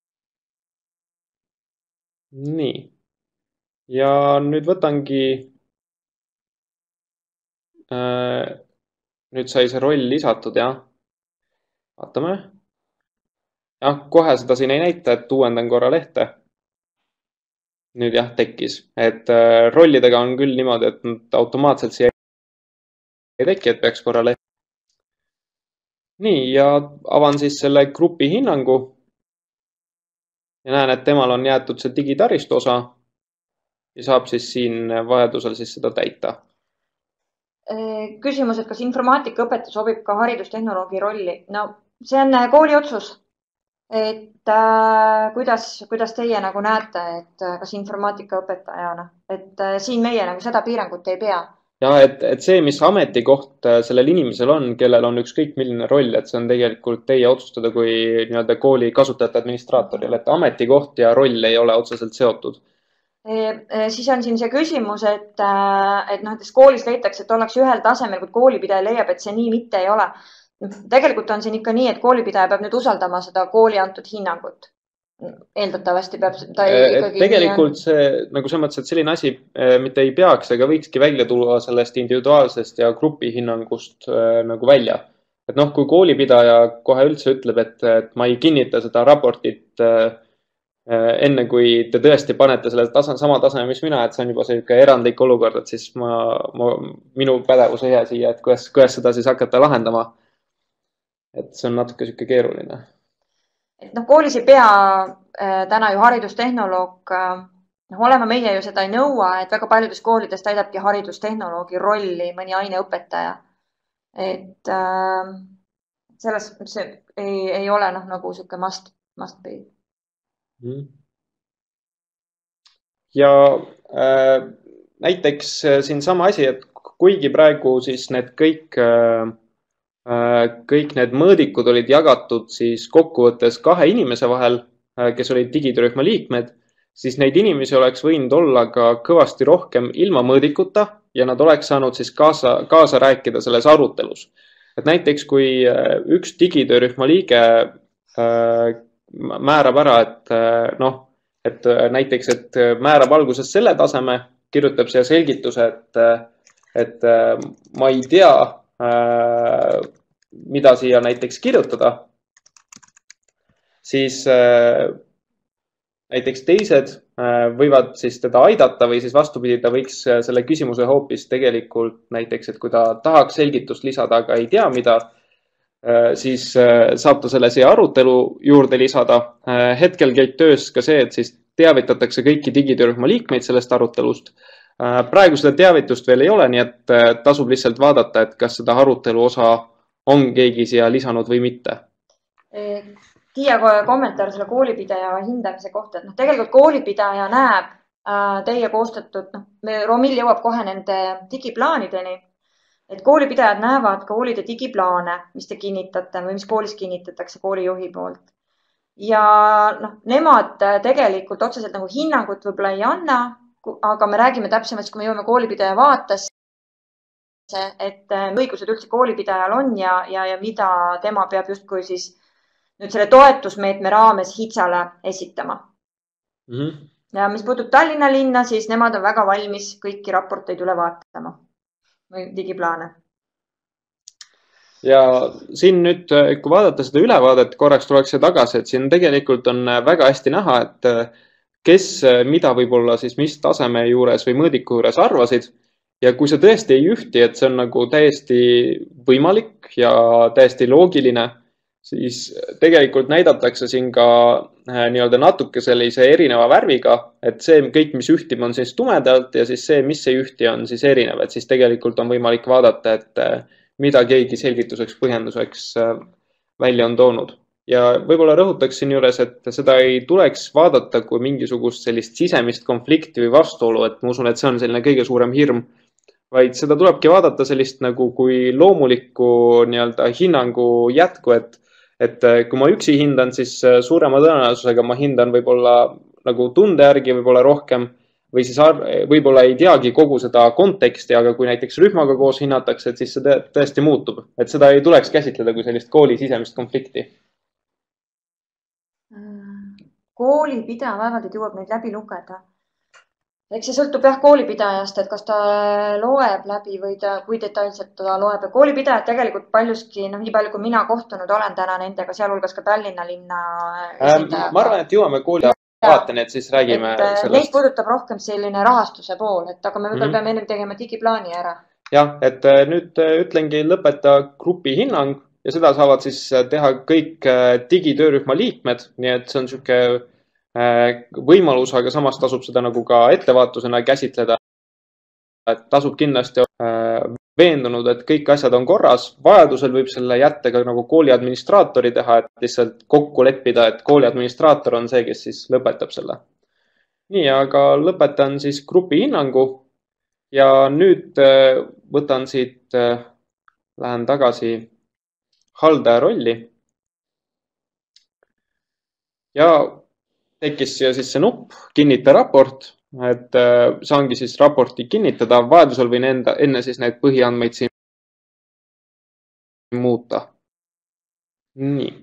Nii. Ja nüüd võtangi, nüüd sai see roll lisatud, jah. Vaatame. Jah, kohe seda siin ei näita, et uuendan korra lehte. Nüüd jah, tekkis, et rollidega on küll niimoodi, et nad automaatselt siia ei teki, et peaks korra lehte. Nii, ja avan siis selle grupi hinnangu ja näen, et temal on jäetud see digitaristu osa ja saab siis siin vajadusel siis seda täita. Küsimus, et kas informaatikaõpetaja sobib ka haridustehnoloogi rolli? No see on kooli otsus. Et kuidas teie nagu näete, et kas informaatikaõpetajana, et siin meie nagu seda piirangut ei pea? Ja, et see, mis ametikoht sellel inimesel on, kellel on ükskõik milline roll, et see on tegelikult teie otsustada kui nii-öelda kooli kasutajate administraatoril, et ametikoht ja roll ei ole otseselt seotud. Siis on siin see küsimus, et näiteks koolis leitakse, et ollakse ühel tasemel, kui koolipidaja leiab, et see nii mitte ei ole. Tegelikult on siin ikka nii, et koolipidaja peab nüüd usaldama seda kooli antud hinnangut. Eeldatavasti peab ta ikkagi... Tegelikult see, nagu selles mõttes, et selline asi mitte ei peaks, aga võikski välja tulla sellest individuaalsest ja grupi hinnangust nagu välja. Et noh, kui koolipidaja kohe üldse ütleb, et ma ei kinnita seda raportit enne, kui te tõesti panete selle sama taseme, mis mina, et see on juba selline erandlik olukord, et siis minu pädevus ei jää siia, et kuidas seda siis hakata lahendama. Et see on natuke selline keeruline. Et noh, koolis ei pea täna ju haridustehnoloog, olema meie ju seda ei nõua, et väga paljudes koolides täidabki haridustehnoloogi rolli mõni aineõpetaja. Et selles see ei ole nagu selline must be. Ja näiteks siin sama asi, et kuigi praegu siis need kõik need mõõdikud olid jagatud siis kokkuvõttes 2 inimese vahel, kes olid digitöörühma liikmed, siis neid inimesi oleks võinud olla ka kõvasti rohkem ilma mõõdikuta ja nad oleks saanud siis kaasa rääkida selles arutelus. Et näiteks kui üks digitöörühma liige määrab ära, et näiteks, et määrab alguses selle taseme, kirjutab siia selgituse, et ma ei tea, mida siia näiteks kirjutada, siis näiteks teised võivad siis teda aidata või siis vastupidi, ta võiks selle küsimuse hoopis tegelikult näiteks, et kui ta tahaks selgitust lisada, aga ei tea, mida, siis saab ta selle siia arutelu juurde lisada. Hetkel käib töös ka see, et siis teavitatakse kõiki digitöörühma liikmeid sellest arutelust. Praegu seda teavitust veel ei ole, nii et tasub lihtsalt vaadata, et kas seda arutelu osa on keegi siia lisanud või mitte. Tiia kommentaar selle koolipidaja hindamise kohta, et tegelikult koolipidaja näeb teie koostatud, Romil jõuab kohe nende digiplaanideni, et koolipidajad näevad koolide digiplaane, mis te kinnitate või mis koolis kinnitatakse koolijuhi poolt. Ja nemad tegelikult otseselt nagu hinnangut võib-olla ei anna, aga me räägime täpsemalt, kui me jõuame koolipidaja vaatesse, et õigused üldse koolipidajal on ja mida tema peab justkui siis nüüd selle toetusmeetme raames HITSA-le esitama. Ja mis puutub Tallinna linna, siis nemad on väga valmis kõiki raporteid üle vaatama või digiplaane. Ja siin nüüd, kui vaadata seda ülevaadet, korraks tuleks see tagasi, et siin tegelikult on väga hästi näha, et kes mida võib-olla siis mis taseme juures või mõõdiku juures arvasid. Ja kui see tõesti ei ühti, et see on nagu täiesti võimalik ja täiesti loogiline, siis tegelikult näidatakse siin ka nii-öelda natuke sellise erineva värviga, et see kõik, mis ühtib, on siis tumedalt ja siis see, mis ei ühti, on siis erinev, et siis tegelikult on võimalik vaadata, et mida keegi selgituseks, põhjenduseks välja on toonud. Ja võib-olla rõhutaks siin juures, et seda ei tuleks vaadata kui mingisugust sellist sisemist konflikti või vastuolu, et ma usun, et see on selline kõige suurem hirm, vaid seda tulebki vaadata sellist nagu kui loomulikku nii-öelda hinnangu jätku, et kui ma üksi hindan, siis suurema tõenäosusega ma hindan võib-olla nagu tunde järgi võib-olla rohkem või siis võib-olla ei teagi kogu seda konteksti, aga kui näiteks rühmaga koos hinnatakse, et siis see tõesti muutub, et seda ei tuleks käsitleda kui sellist kooli sisemist konflikti. Koolipidaja vaevalt, et jõuab neid läbi lugeda. Eks see sõltub jah koolipidajast, et kas ta loeb läbi või kui detailselt ta loeb. Koolipidajad tegelikult paljuski, nii palju kui mina kohtunud olen täna nendega, sealhulgas ka Tallinna linna esindajaga. Ma arvan, et jõuame koolivaateni, et siis räägime sellest. Neid puudutab rohkem selline rahastuse pool, et aga me võib-olla peame enne tegema digiplaani ära. Jah, et nüüd ütlengi lõpeta grupi hinnang ja seda saavad siis teha kõik digitöörühma liikmed, nii et see on siuke võimalus, aga samas tasub seda nagu ka ettevaatusena käsitleda. Et tasub kindlasti veendunud, et kõik asjad on korras. Vajadusel võib selle jätta ka nagu kooli administraatori teha, et lihtsalt kokku leppida, et kooli administraator on see, kes siis lõpetab selle. Nii, aga lõpetan siis grupi hinnangu ja nüüd võtan siit, lähen tagasi haldaja rolli ja tekkis siia siis see nupp, kinnita raport, et saangi siis raporti kinnitada, vajadusel võin enne siis need põhiandmeid siin muuta. Nii.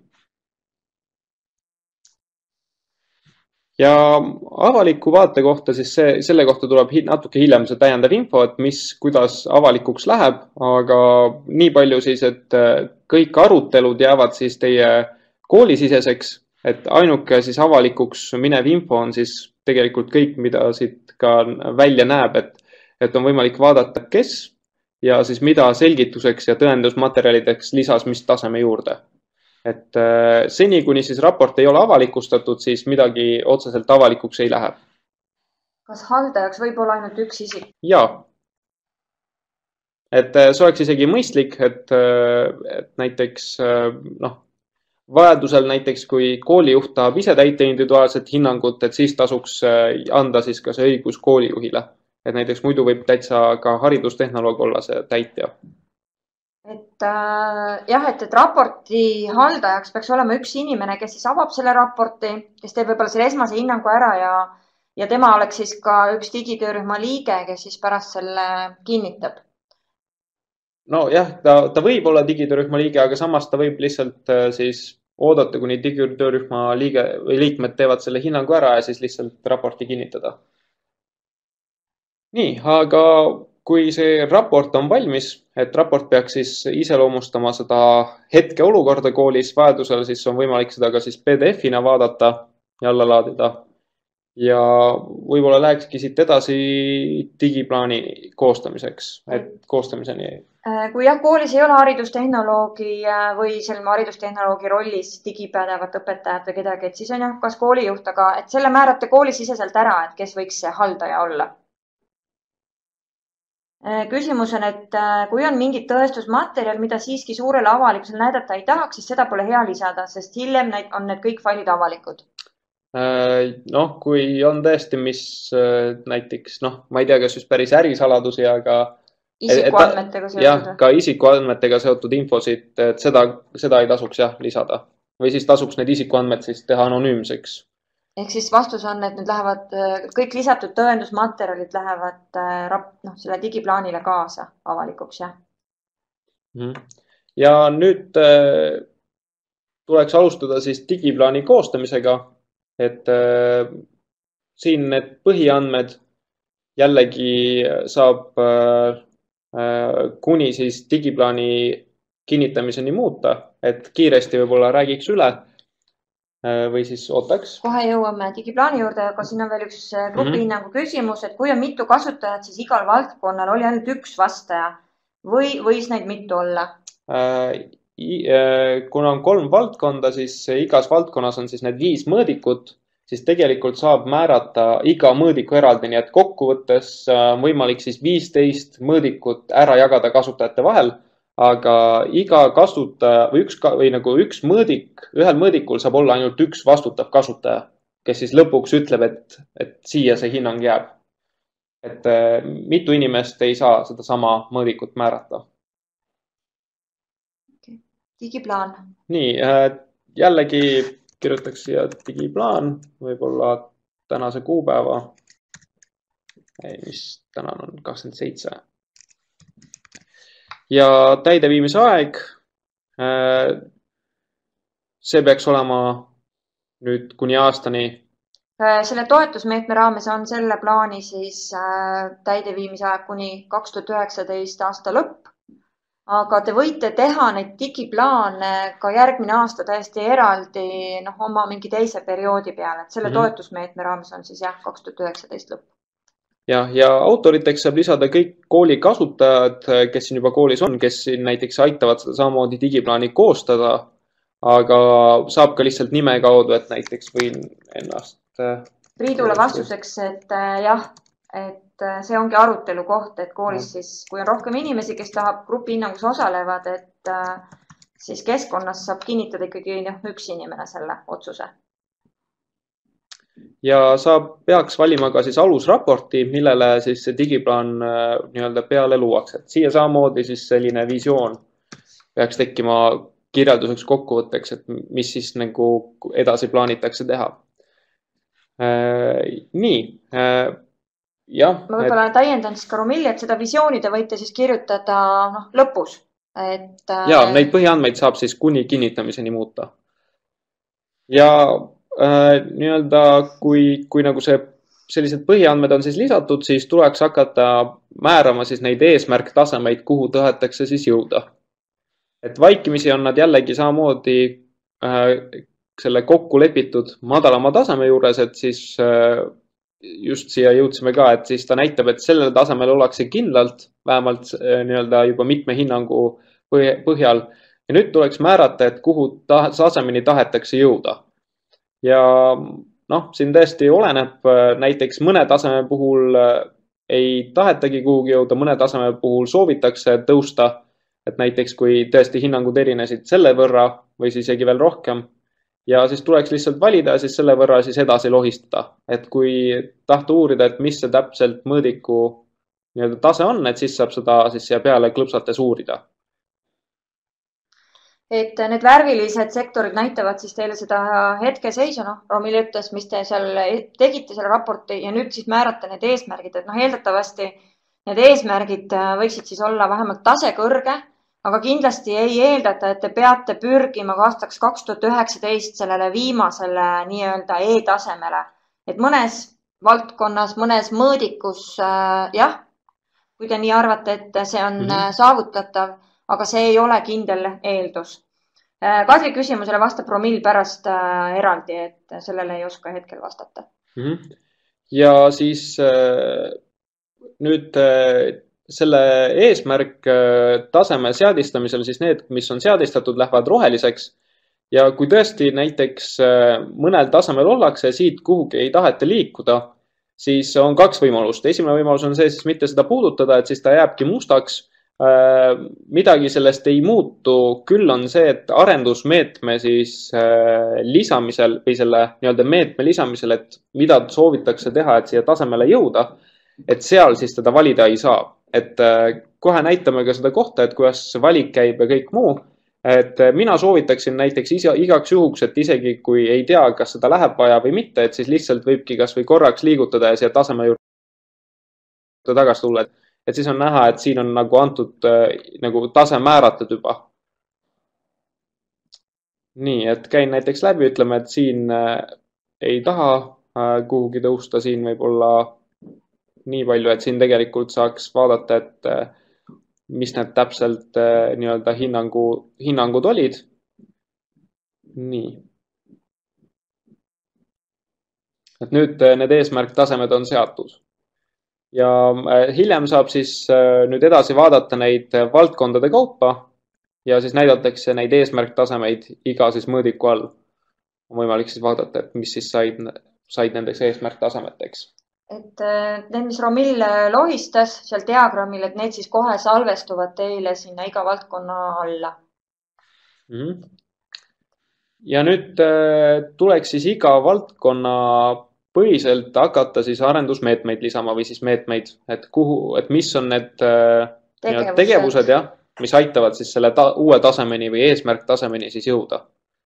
Ja avaliku vaate kohta siis selle kohta tuleb natuke hiljem see täiendav info, et kuidas avalikuks läheb, aga nii palju siis, et kõik arutelud jäävad siis teie koolisiseseks. Et ainuke siis avalikuks minev info on siis tegelikult kõik, mida siit ka välja näeb, et on võimalik vaadata, kes ja siis mida selgituseks ja tõendusmaterjalideks lisas mis taseme juurde. Et seni, kuni siis raport ei ole avalikustatud, siis midagi otseselt avalikuks ei lähe. Kas haldajaks võib olla ainult üks isik? Jaa. Et see oleks isegi mõistlik, et näiteks vajadusel näiteks, kui koolijuht tahab ise täita individuaalset hinnangut, et siis tasuks anda siis ka see õigus koolijuhile. Et näiteks muidu võib täitsa ka haridustehnoloog olla see täitja. Et raporti haldajaks peaks olema üks inimene, kes siis avab selle raporti, kes teeb võib-olla selle esmase hinnangu ära ja tema oleks siis ka üks digitöörühma liige, kes siis pärast selle kinnitab. Nojah, ta võib olla digitöörühma liige, aga samas ta võib lihtsalt siis oodata, kuni digitöörühma liikmed teevad selle hinnangu ära ja siis lihtsalt raporti kinnitada. Nii, aga kui see raport on valmis, et raport peaks siis iseloomustama seda hetkeolukorda koolis, vajadusel siis on võimalik seda ka siis PDF-ina vaadata ja alla laadida. Ja võib-olla lähekski siit edasi digiplaani koostamiseks, et koostamiseni. Kui jah, koolis ei ole haridustehnoloogi või selline haridustehnoloogi rollis digipädevat õpetajat või kedagi, et siis on jah, kas koolijuht, aga et selle määrate koolisiseselt ära, et kes võiks see haldaja olla. Küsimus on, et kui on mingit tõestusmaterjal, mida siiski suurele avalikkusele näidata ei tahaks, siis seda pole hea lisada, sest hiljem on need kõik failid avalikud. Noh, kui on tõesti, mis näiteks, noh, ma ei tea, kas just päris ärisaladusi, aga isikuandmetega seotud. Jah, ka isikuandmetega seotud infosid, et seda ei tasuks jah lisada. Või siis tasuks need isikuandmed siis teha anonüümseks. Ehk siis vastus on, et need lähevad, kõik lisatud tõendusmaterjalid lähevad selle digiplaanile kaasa avalikuks, jah. Ja nüüd tuleks alustada siis digiplaani koostamisega, et siin need põhiandmed jällegi saab kuni siis digiplaani kinnitamiseni muuta, et kiiresti võib-olla räägiks üle või siis ootaks. Kohe jõuame digiplaani juurde, aga siin on veel üks grupihinnangu küsimus, et kui on mitu kasutajat, siis igal valdkonnal oli ainult üks vastaja või võis neid mitu olla? Kuna on 3 valdkonda, siis igas valdkonnas on siis need 5 mõõdikut, siis tegelikult saab määrata iga mõõdiku eraldi, nii et kokkuvõttes on võimalik siis 15 mõõdikut ära jagada kasutajate vahel, aga iga kasutaja või nagu üks mõõdik, ühel mõõdikul saab olla ainult üks vastutav kasutaja, kes siis lõpuks ütleb, et siia see hinnang jääb. Et mitu inimest ei saa seda sama mõõdikut määrata. Digiplaan. Nii, jällegi kirjutaks siia digiplaan, võib-olla tänase kuupäeva, mis täna on 27. Ja täideviimise aeg, see peaks olema nüüd kuni aastani. Selle toetusmeetme raames on selle plaani siis täideviimise aeg kuni 2019 aasta lõpp. Aga te võite teha neid digiplaane ka järgmine aasta täiesti eraldi oma mingi teise perioodi peale, et selle toetusmeetme raames on siis jah 2019 lõpp. Ja autoriteks saab lisada kõik kooli kasutajad, kes siin juba koolis on, kes siin näiteks aitavad seda samamoodi digiplaani koostada, aga saab ka lihtsalt nime kaudu, et näiteks võin ennast... Priidule vastuseks, et jah, et see ongi arutelu koht, et koolis siis, kui on rohkem inimesi, kes tahab grupihinnangus osalevad, et siis keskkonnas saab kinnitada ikkagi üks inimene selle otsuse. Ja peaks valima ka siis alusraporti, millele siis see digiplaan nii-öelda peale luuakse. Et siia samamoodi siis selline visioon peaks tekkima kirjelduseks kokkuvõtteks, et mis siis nagu edasi plaanitakse teha. Nii, jah. Ma võib-olla täiendan siis ka Romilli, et seda visiooni te võite siis kirjutada lõpus. Ja, neid põhiandmeid saab siis kuni kinnitamiseni muuta. Ja nii-öelda, kui nagu sellised põhiandmed on siis lisatud, siis tuleks hakata määrama siis neid eesmärktasemeid, kuhu tahetakse siis jõuda. Et vaikimisi on nad jällegi samamoodi selle kokku lepitud madalama taseme juures, et siis just siia jõudsime ka, et siis ta näitab, et sellel tasemel ollakse kindlalt, vähemalt nii-öelda juba mitme hinnangu põhjal. Ja nüüd tuleks määrata, et kuhu tasemeni tahetakse jõuda. Ja siin tõesti oleneb, näiteks mõne taseme puhul ei tahetagi kuhugi jõuda, mõne taseme puhul soovitakse tõusta, et näiteks kui tõesti hinnangud erinesid selle võrra või siis isegi veel rohkem ja siis tuleks lihtsalt valida ja siis selle võrra siis edasi lohistada. Et kui tahta uurida, et mis see täpselt mõõdiku tase on, et siis saab seda siis siia peale klõpsates uurida. et need värvilised sektorid näitavad siis teile seda hetkeseisu, noh, Romil ütles, mis te seal tegite selle raporti ja nüüd siis määrata need eesmärgid, et noh, eeldatavasti need eesmärgid võiksid siis olla vähemalt tase kõrge, aga kindlasti ei eeldata, et te peate pürgima ka aastaks 2019 sellele viimasele nii-öelda E-tasemele, et mõnes valdkonnas, mõnes mõõdikus, jah, kui te nii arvate, et see on saavutatav, aga see ei ole kindel eeldus. Kadri küsimusele vastab Romill pärast eraldi, et sellele ei oska hetkel vastata. Ja siis nüüd selle eesmärk taseme seadistamisel, siis need, mis on seadistatud, lähevad roheliseks. Ja kui tõesti näiteks mõnel tasemel ollakse, siit kuhugi ei taheta liikuda, siis on kaks võimalust. Esimene võimalus on see siis mitte seda puudutada, et siis ta jääbki mustaks. Midagi sellest ei muutu, küll on see, et arendusmeetme siis lisamisel või selle nii-öelda meetme lisamisel, et mida soovitakse teha, et siia tasemele jõuda, et seal siis teda valida ei saa. Et kohe näitame ka seda kohta, et kuidas valik käib ja kõik muu. Et mina soovitaksin näiteks igaks juhuks, et isegi kui ei tea, kas seda läheb vaja või mitte, et siis lihtsalt võibki kas või korraks liigutada ja siia taseme juurde tagasi tulla. Et siis on näha, et siin on nagu antud nagu tase määratud juba. Nii, et käin näiteks läbi, ütleme, et siin ei taha kuhugi tõusta, siin võib olla nii palju, et siin tegelikult saaks vaadata, et mis need täpselt nii-öelda hinnangud olid. Nii. Et nüüd need eesmärktasemed on seatud. Ja hiljem saab siis nüüd edasi vaadata neid valdkondade kaupa ja siis näidatakse neid eesmärktasemeid iga siis mõõdiku all. On võimalik siis vaadata, et mis siis said nendeks eesmärktasemeteks. Et need, mis Romil lohistas seal diagrammil, et need siis kohe salvestuvad teile sinna iga valdkonna alla. Ja nüüd tuleks siis iga valdkonna põhiselt hakata siis arendusmeetmeid lisama või siis meetmeid, et mis on need tegevused, jah, mis aitavad siis selle uue tasemeni või eesmärktasemeni siis jõuda.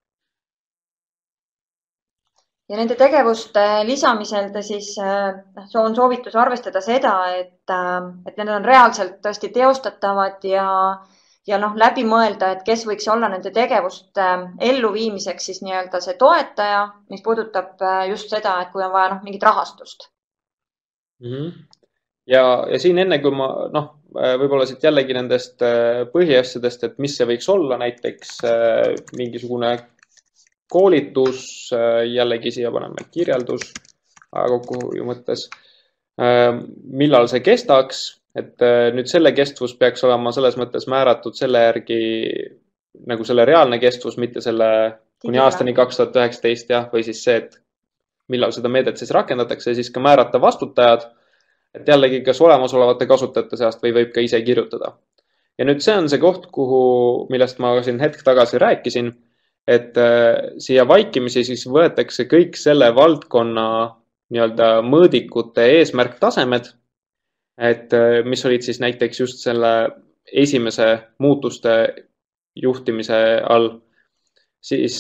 Ja nende tegevuste lisamisel te siis on soovitus arvestada seda, et need on reaalselt tõesti teostatavad ja noh, läbi mõelda, et kes võiks olla nende tegevuste elluviimiseks siis nii-öelda see toetaja, mis puudutab just seda, et kui on vaja mingit rahastust. Ja siin enne, kui ma võib-olla siit jällegi nendest põhiasjadest, et mis see võiks olla, näiteks mingisugune koolitus, jällegi siia paneme kirjeldus kokkuhoiu mõttes, millal see kestaks. Et nüüd selle kestvus peaks olema selles mõttes määratud selle järgi nagu selle reaalne kestvus, mitte selle kuni aastani 2019 või siis see, et millal seda meedet siis rakendatakse ja siis ka määrata vastutajad, et jällegi kas olemasolevate kasutajate seast või võib ka ise kirjutada. Ja nüüd see on see koht, millest ma siin hetk tagasi rääkisin, et siia vaikimisi siis võetakse kõik selle valdkonna nii-öelda mõõdikute eesmärktasemed, et mis olid siis näiteks just selle esimese muutuste juhtimise all, siis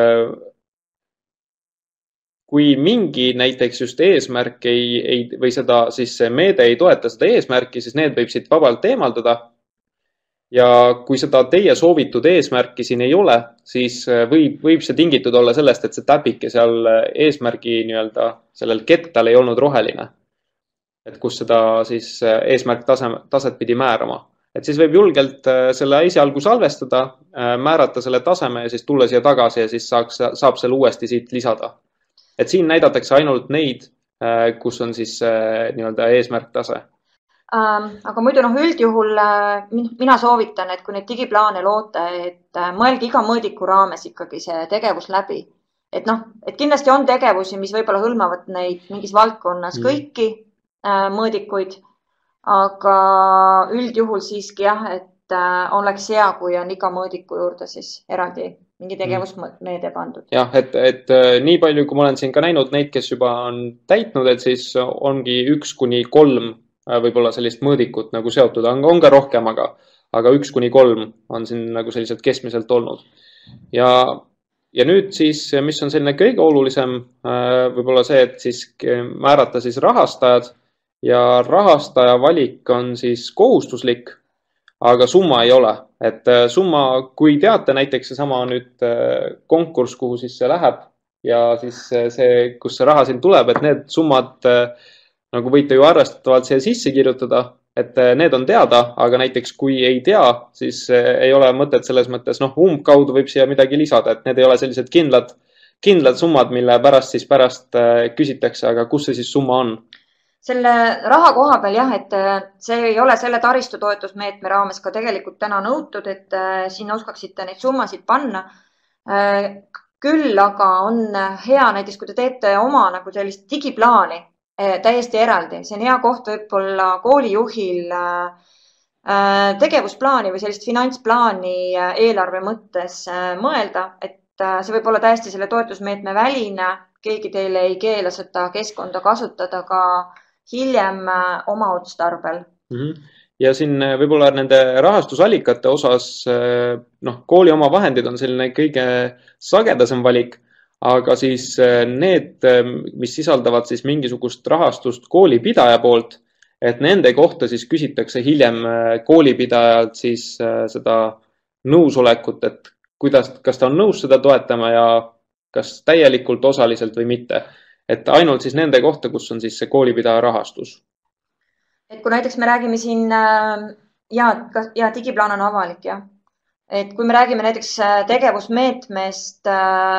kui mingi näiteks just eesmärk või seda siis see meede ei toeta seda eesmärki, siis need võib siit vabalt eemaldada. Ja kui seda teie soovitud eesmärki siin ei ole, siis võib see tingitud olla sellest, et see täpike seal eesmärgi nii-öelda sellel kettal ei olnud roheline. Et kus seda siis eesmärk taset pidi määrama. Et siis võib julgelt selle esialgu salvestada, määrata selle taseme ja siis tulla siia tagasi ja siis saab selle uuesti siit lisada. Et siin näidatakse ainult neid, kus on siis nii-öelda eesmärktase. Aga muidu üldjuhul mina soovitan, et kui neid digiplaane loote, et mõelge iga mõõdiku raames ikkagi see tegevus läbi. Et kindlasti on tegevusi, mis võib-olla hõlmavad neid mingis valdkonnas kõiki mõõdikuid, aga üldjuhul siiski jah, et oleks hea, kui on iga mõõdiku juurde siis eraldi mingi tegevusmeede pandud. Jah, et nii palju, kui ma olen siin ka näinud neid, kes juba on täitnud, et siis ongi 1 kuni 3 võib-olla sellist mõõdikut nagu seotud, on ka rohkem, aga 1–3 on siin nagu sellised keskmiselt olnud. Ja nüüd siis, mis on selline kõige olulisem, võib-olla see, et siis määrata siis rahastajad ja rahastaja valik on siis kohustuslik, aga summa ei ole. Et summa, kui teate näiteks seesama nüüd konkurss, kuhu siis see läheb ja siis see, kus see raha siin tuleb, et need summad nagu võite ju arvestatavalt siia sisse kirjutada, et need on teada, aga näiteks kui ei tea, siis ei ole mõtet selles mõttes, noh, umbkaudu võib siia midagi lisada, et need ei ole sellised kindlad summad, mille pärast siis küsitakse, aga kus see siis summa on? Selle raha koha peal jah, et see ei ole selle taristutoetusmeetme raames ka tegelikult täna nõutud, et sinna oskaksite neid summasid panna. Küll aga on hea näiteks, kui te teete oma nagu sellist digiplaani täiesti eraldi. See on hea koht võib-olla koolijuhil tegevusplaani või sellist finantsplaani eelarve mõttes mõelda, et see võib olla täiesti selle toetusmeetme väline. Keegi teile ei keela seda keskkonda kasutada ka hiljem oma otstarbel. Ja siin võib-olla nende rahastusallikate osas, noh, kooli oma vahendid on selline kõige sagedasem valik, aga siis need, mis sisaldavad siis mingisugust rahastust koolipidaja poolt, et nende kohta siis küsitakse hiljem koolipidajalt siis seda nõusolekut, et kas ta on nõus seda toetama ja kas täielikult, osaliselt või mitte. Et ainult siis nende kohta, kus on siis see koolipidaja rahastus. Et kui näiteks me räägime siin, ja digiplaan on avalik, jah. Et kui me räägime näiteks tegevusmeetmest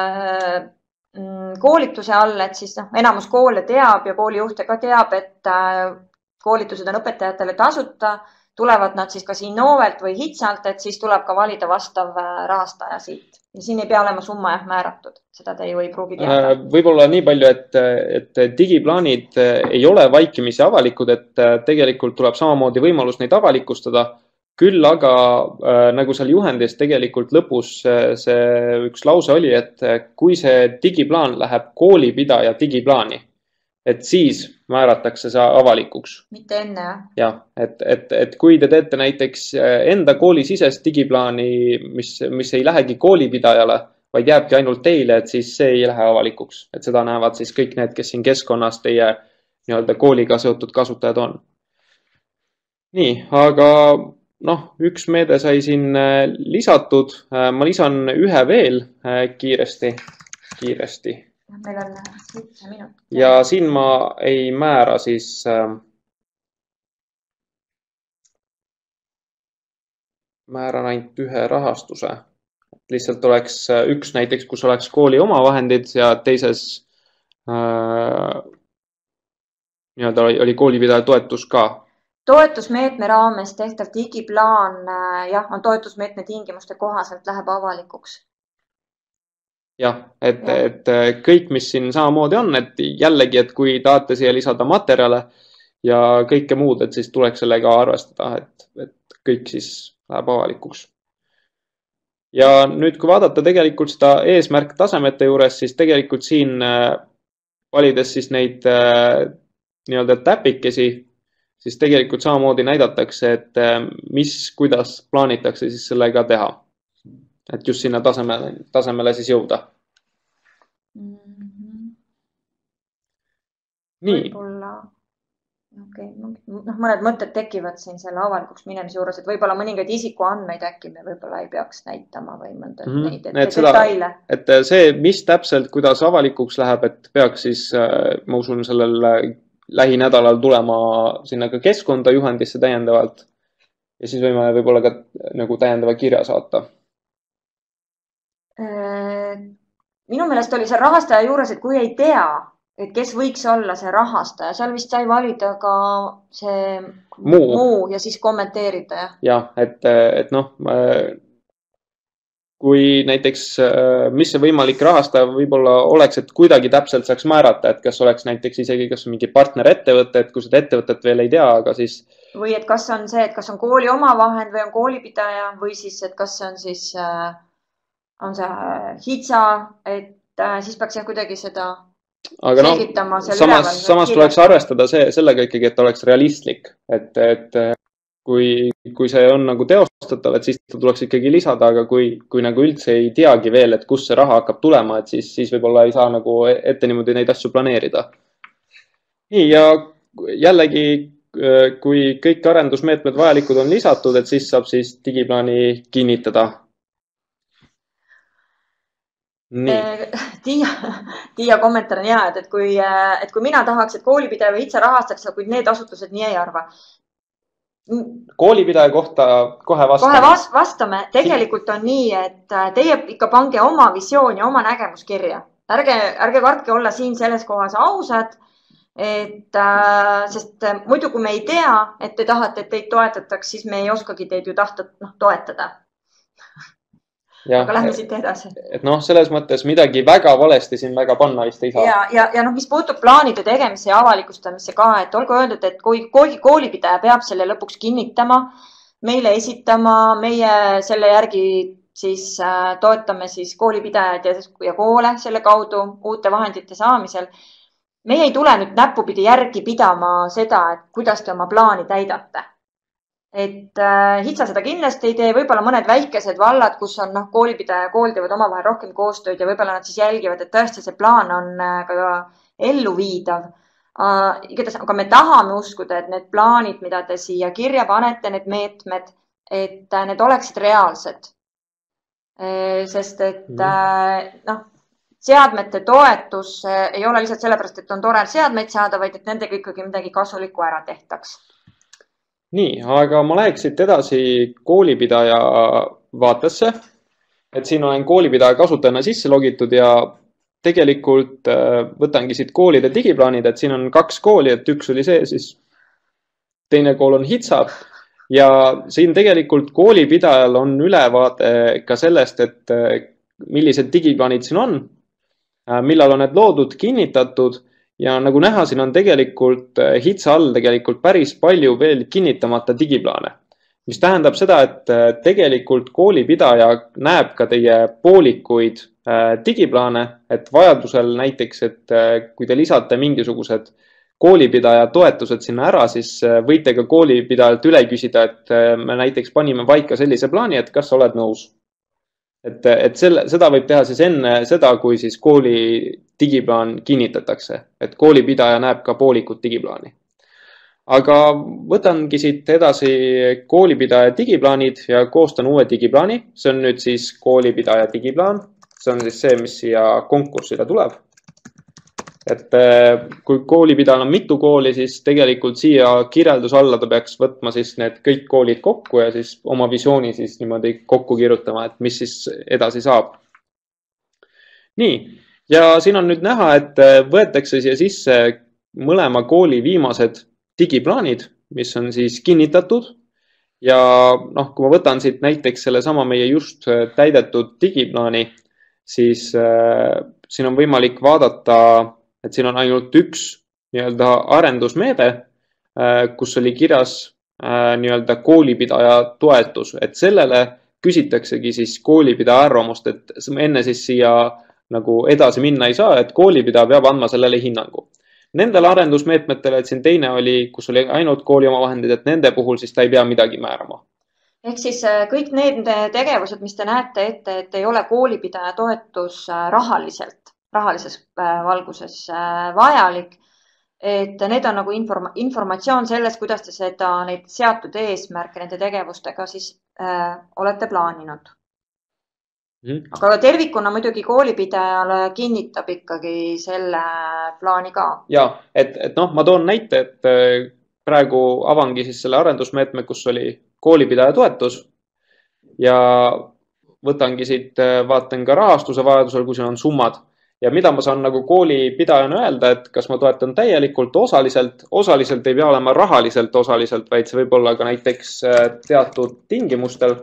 koolituse all, et siis enamus koole teab ja koolijuhte ka teab, et koolitused on õpetajatele tasuta, tulevad nad siis kas Innovelt või HITSalt, et siis tuleb ka valida vastav rahastaja siit. Ja siin ei pea olema summa määratud, seda te ju ei pruugi teada. Võib-olla nii palju, et digiplaanid ei ole vaikimisi avalikud, et tegelikult tuleb samamoodi võimalus neid avalikustada. Küll aga nagu seal juhendis tegelikult lõpus see üks lause oli, et kui see digiplaan läheb koolipidaja digiplaani, et siis määratakse see avalikuks. Mitte enne, jah? Jah, et kui te teete näiteks enda koolisisest digiplaani, mis ei lähegi koolipidajale, vaid jääbki ainult teile, et siis see ei lähe avalikuks. Et seda näevad siis kõik need, kes siin keskkonnas teie nii-öelda kooliga seotud kasutajad on. Nii, aga noh, üks meede sai siin lisatud. Ma lisan ühe veel kiiresti. Meil on 7 minutit. Ja siin ma ei määra siis määran ainult ühe rahastuse. Lihtsalt oleks üks näiteks, kus oleks kooli omavahendid ja teises nii-öelda oli koolipidaja toetus ka. Toetusmeetme raames tehtav digiplaan jah, on toetusmeetme tingimuste kohaselt läheb avalikuks. Jah, et kõik, mis siin samamoodi on, et jällegi, et kui tahate siia lisada materjale ja kõike muud, et siis tuleks sellega arvestada, et kõik siis läheb avalikuks. Ja nüüd, kui vaadata tegelikult seda eesmärktasemete juures, siis tegelikult siin valides siis neid nii-öelda täpikesi, siis tegelikult samamoodi näidatakse, et kuidas plaanitakse siis sellega teha. Et just sinna tasemele siis jõuda. Nii. Võib-olla, mõned mõtted tekivad siin selle avalikuks minemise juures, et võib-olla mõningaid isikuandmeid äkki me võib-olla ei peaks näitama või mõnda neid detaile. Et see, mis täpselt, kuidas avalikuks läheb, et peaks siis, ma usun, sellel lähinädalal tulema sinna ka keskkonda juhendisse täiendavalt ja siis võime võib-olla ka nagu täiendava kirja saata. Minu meelest oli see rahastaja juures, et kui ei tea, et kes võiks olla see rahastaja, seal vist sai valida ka see muu ja siis kommenteerida. Jah, et noh, kui näiteks, mis see võimalik rahastaja võib-olla oleks, et kuidagi täpselt saaks määrata, et kas oleks näiteks isegi kas mingi partnerettevõte, et kui seda ettevõtet veel ei tea, aga siis... Või et kas on see, et kas on kooli omavahend või on koolipidaja või siis, et kas see on siis... on see HITSA, et siis peaks jah kuidagi seda selgitama seal üleval. Samas tuleks arvestada sellega ikkagi, et oleks realistlik, et kui see on nagu teostatav, et siis ta tuleks ikkagi lisada, aga kui nagu üldse ei teagi veel, et kust see raha hakkab tulema, et siis võib-olla ei saa nagu ette niimoodi neid asju planeerida. Nii, ja jällegi, kui kõik arendusmeetmed vajalikud on lisatud, et siis saab siis digiplaani kinnitada. Tiia kommentaar on hea, et kui mina tahaks, et koolipidaja või itse rahastaks, kuid need asutused nii ei arva. Koolipidaja kohta kohe vastame. Kohe vastame. Tegelikult on nii, et teie ikka pange oma visioon ja oma nägemus kirja. Ärge kartke olla siin selles kohas ausad, sest muidu kui me ei tea, et te tahate, et teid toetataks, siis me ei oskagi teid ju tahta toetada. Ja, aga lähme siit edasi. Et selles mõttes midagi väga valesti siin väga panna vist ei saa. Ja mis puutub plaanide tegemise ja avalikustamisse ka, et olgu öeldud, et kui koolipidaja peab selle lõpuks kinnitama, meile esitama, meie selle järgi siis toetame siis koolipidajaid ja koole selle kaudu uute vahendite saamisel. Meie ei tule nüüd näppupidi järgi pidama seda, et kuidas te oma plaani täidate. Et HITSA seda kindlasti ei tee, võib-olla mõned väikesed vallad, kus on koolipidaja ja kool teevad omavahel rohkem koostööd ja võib-olla nad siis jälgivad, et tõesti see plaan on ka elluviidav. Aga me tahame uskuda, et need plaanid, mida te siia kirja panete, need meetmed, et need oleksid reaalsed. Sest et seadmete toetus ei ole lihtsalt sellepärast, et on tore seadmeid saada, vaid et nendega ikkagi midagi kasulikku ära tehtaks. Nii, aga ma läheks siit edasi koolipidaja vaatesse, et siin olen koolipidaja kasutajana sisse logitud ja tegelikult võtangi siit koolide digiplaanid, et siin on 2 kooli, et üks oli see, siis teine kool on HITSA ja siin tegelikult koolipidajal on ülevaade ka sellest, et millised digiplaanid siin on, millal on need loodud, kinnitatud. Ja nagu näha, siin on tegelikult HITSA all tegelikult päris palju veel kinnitamata digiplaane, mis tähendab seda, et tegelikult koolipidaja näeb ka teie poolikuid digiplaane, et vajadusel näiteks, et kui te lisate mingisugused koolipidaja toetused sinna ära, siis võite ka koolipidajalt üle küsida, et me näiteks panime paika sellise plaani, et kas sa oled nõus. Et seda võib teha siis enne seda, kui siis kooli digiplaan kinnitatakse, et koolipidaja näeb ka poolikut digiplaani. Aga võtangi siit edasi koolipidaja digiplaanid ja koostan uue digiplaani. See on nüüd siis koolipidaja digiplaan. See on siis see, mis siia konkursile tuleb. Et kui koolipidajal on mitu kooli, siis tegelikult siia kirjeldus alla ta peaks võtma siis need kõik koolid kokku ja siis oma visiooni siis niimoodi kokku kirjutama, et mis siis edasi saab. Nii, ja siin on nüüd näha, et võetakse siia sisse mõlema kooli viimased digiplaanid, mis on siis kinnitatud. Ja kui ma võtan siit näiteks selle sama meie just täidetud digiplaani, siis siin on võimalik vaadata, et siin on ainult üks arendusmeede, kus oli kirjas koolipidaja toetus, et sellele küsitaksegi siis koolipidaja arvamust, et enne siis siia nagu edasi minna ei saa, et koolipidaja peab andma sellele hinnangu. Nendel arendusmeetmetele, et siin teine oli, kus oli ainult kooli omavahendid, et nende puhul siis ta ei pea midagi määrama. Ehk siis kõik need tegevused, mis te näete ette, et ei ole koolipidaja toetus rahalises valguses vajalik, et need on nagu informatsioon sellest, kuidas te neid seatud eesmärke nende tegevustega siis olete plaaninud. Aga tervikuna muidugi koolipidajale kinnitab ikkagi selle plaani ka. Ja, et ma toon näite, et praegu avangi siis selle arendusmeetme, kus oli koolipidaja toetus ja võtangi siit, vaatan ka rahastuse vajadusel, kui siin on summad ja mida ma saan nagu koolipidajana öelda, et kas ma toetan täielikult, osaliselt ei pea olema rahaliselt osaliselt, vaid see võib olla ka näiteks teatud tingimustel.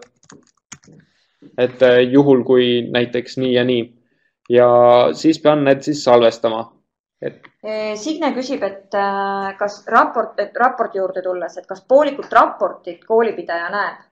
Et juhul kui näiteks nii ja nii ja siis pean need siis salvestama. Signe küsib, et kas raporti juurde tulles, et kas poolikut raportit koolipidaja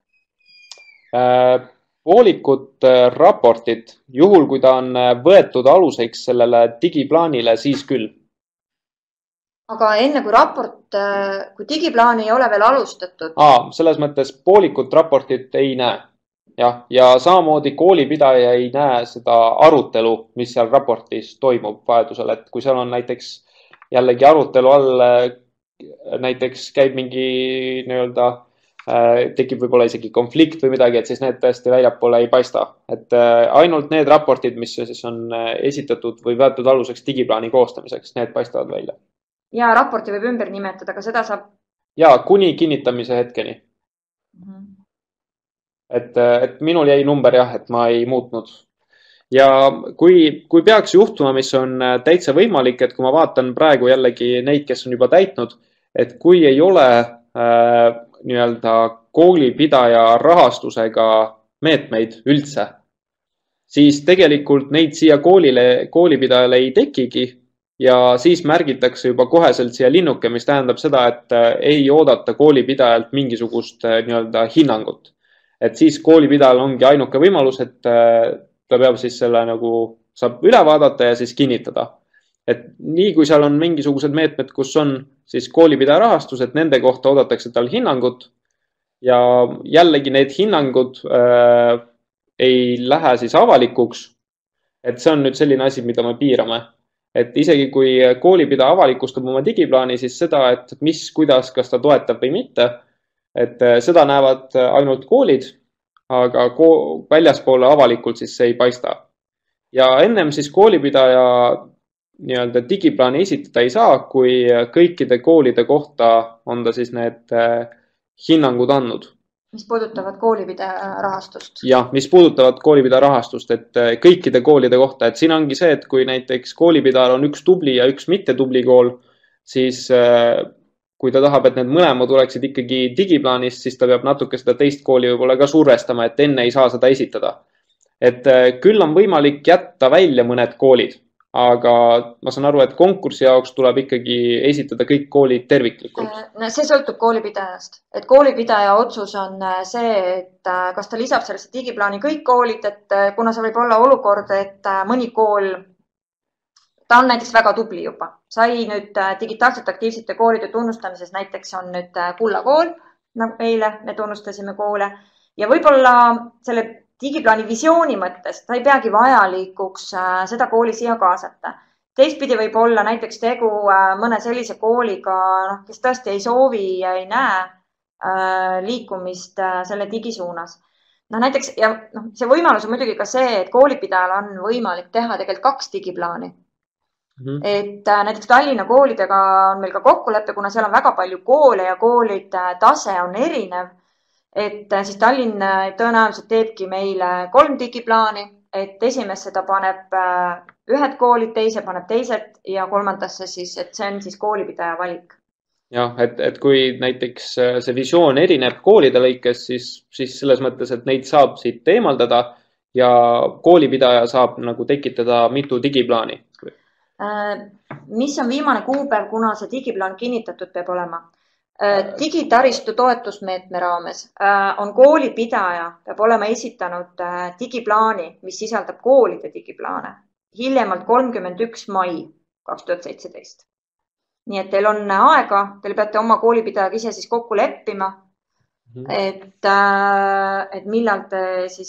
näeb? Poolikut raportit, juhul kui ta on võetud aluseks sellele digiplaanile, siis küll. aga enne kui digiplaani ei ole veel alustatud. Selles mõttes poolikut raportit ei näe. Jah, ja samamoodi koolipidaja ei näe seda arutelu, mis seal raportis toimub vajadusel, et kui seal on näiteks jällegi arutelu all, näiteks käib mingi nii-öelda, tekib võib-olla isegi konflikt või midagi, et siis need tõesti väljapoole ei paista. Et ainult need raportid, mis siis on esitatud või võetud aluseks digiplaani koostamiseks, need paistavad välja. Ja raporti võib ümber nimetada, aga seda saab... Ja kuni kinnitamise hetkeni. Et minul jäi number jah, et ma ei muutnud. Ja kui peaks juhtuma, mis on täitsa võimalik, et kui ma vaatan praegu jällegi neid, kes on juba täitnud, et kui ei ole nii-öelda koolipidaja rahastusega meetmeid üldse, siis tegelikult neid siia koolipidajale ei tekigi ja siis märgitakse juba koheselt siia linnuke, mis tähendab seda, et ei oodata koolipidajalt mingisugust nii-öelda hinnangut. Et siis koolipidajal ongi ainuke võimalus, et ta peab siis selle nagu saab üle vaadata ja siis kinnitada. Et nii kui seal on mingisugused meetmed, kus on siis koolipidaja rahastus, et nende kohta oodatakse tal hinnangut ja jällegi need hinnangud ei lähe siis avalikuks. Et see on nüüd selline asi, mida me piirame. Et isegi kui koolipidaja avalikustab oma digiplaani, siis seda, et mis, kuidas, kas ta toetab või mitte, et seda näevad ainult koolid, aga väljaspoole avalikult siis see ei paista. Ja ennem siis koolipidaja nii-öelda digiplaani esitada ei saa, kui kõikide koolide kohta on ta siis need hinnangud andnud. Mis puudutavad koolipidaja rahastust? Jah, mis puudutavad koolipidaja rahastust, et kõikide koolide kohta, et siin ongi see, et kui näiteks koolipidajal on üks tubli ja üks mitte tubli kool, siis kui ta tahab, et need mõlemad oleksid ikkagi digiplaanist, siis ta peab natuke seda teist kooli võib-olla ka survestama, et enne ei saa seda esitada. Et küll on võimalik jätta välja mõned koolid, aga ma saan aru, et konkursi jaoks tuleb ikkagi esitada kõik koolid terviklikult. No see sõltub koolipidajast, et koolipidaja otsus on see, et kas ta lisab sellesse digiplaani kõik koolid, et kuna see võib olla olukord, et mõni kool, ta on näiteks väga tubli juba, sai nüüd digitaalselt aktiivsete koolide tunnustamises, näiteks on nüüd kullakool, nagu eile me tunnustasime koole ja võib-olla selle digiplaani visiooni mõttes ta ei peagi vajalikuks seda kooli siia kaasata. Teistpidi võib olla näiteks tegu mõne sellise kooliga, kes tõesti ei soovi ja ei näe liikumist selle digisuunas. Näiteks, ja see võimalus on muidugi ka see, et koolipidajal on võimalik teha tegelikult 2 digiplaani. Et näiteks Tallinna koolidega on meil ka kokkulepe, kuna seal on väga palju koole ja koolide tase on erinev. Et siis Tallinn tõenäoliselt teebki meile 3 digiplaani, et esimesse ta paneb ühed koolid, teise paneb teised ja kolmandasse siis, et see on siis koolipidaja valik. Jah, et kui näiteks see visioon erineb koolide lõikes, siis selles mõttes, et neid saab siit eemaldada ja koolipidaja saab nagu tekitada mitu digiplaani. Mis on viimane kuupäev, kuna see digiplaan kinnitatud peab olema? Digitaristu toetusmeetme raames on koolipidaja peab olema esitanud digiplaani, mis sisaldab koolide digiplaane, hiljemalt 31. mai 2017. Nii et teil on aega, teil peate oma koolipidajaga ise siis kokku leppima, et millal te siis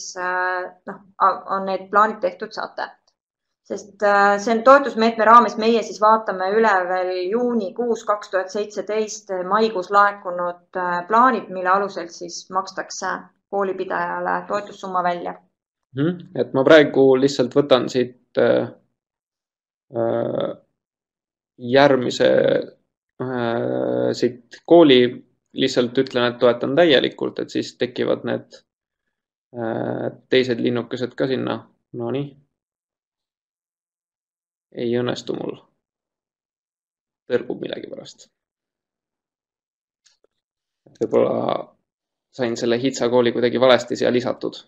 on need plaanid tehtud saate. Sest see on toetusmeetme raames meie siis vaatame üle veel juunikuus 2017 maikuus laekunud plaanid, mille alusel siis makstakse koolipidajale toetussumma välja. Et ma praegu lihtsalt võtan siit järgmise siit kooli, lihtsalt ütlen, et toetan täielikult, et siis tekivad need teised linnukesed ka sinna. No nii. Ei õnnestu mul. Tõrgub millegi pärast. Võib-olla sain selle Hitsa kooli kuidagi valesti siia lisatud.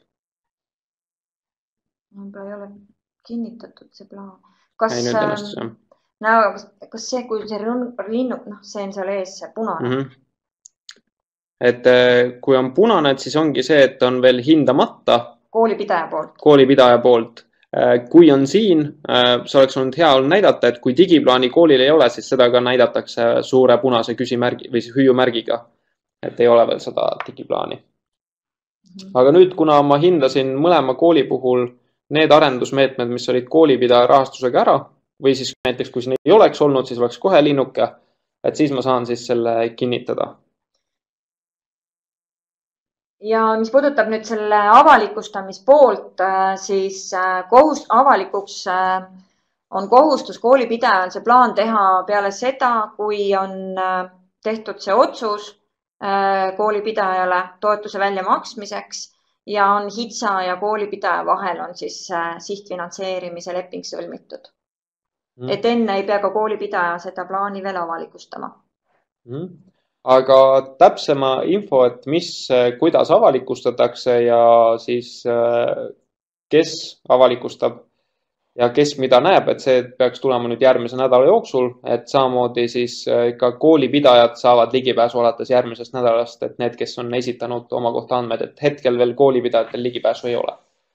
Aga ei ole kinnitatud see plaan. Ei, nüüd õnnestus, jah. Kas see, kui see linnuk, see on seal ees, see punane? Et kui on punane, siis ongi see, et on veel hindamata. Koolipidaja poolt. Koolipidaja poolt. Kui on siin, see oleks olnud hea näidata, et kui digiplaani koolil ei ole, siis seda ka näidatakse suure punase küsimärgi või hüüumärgiga, et ei ole veel seda digiplaani. Aga nüüd, kuna ma hindasin mõlema kooli puhul need arendusmeetmed, mis olid koolipidaja rahastusega ära, või siis näiteks, kui siin ei oleks olnud, siis oleks kohe linnuke, et siis ma saan siis selle kinnitada. Ja mis puudutab nüüd selle avalikustamispoolt, siis avalikuks on kohustus koolipidajal see plaan teha peale seda, kui on tehtud see otsus koolipidajale toetuse väljamaksmiseks ja on HITSA ja koolipidaja vahel on siis sihtfinantseerimise leping sõlmitud. Et enne ei pea ka koolipidaja seda plaani veel avalikustama. Aga täpsema info, et kuidas avalikustatakse ja siis kes avalikustab ja kes mida näeb, et see peaks tulema nüüd järgmise nädala jooksul, et samamoodi siis ka koolipidajad saavad ligipääsu alates järgmisest nädalast, et need, kes on esitanud oma kohta andmed, et hetkel veel koolipidajatel ligipääsu ei ole.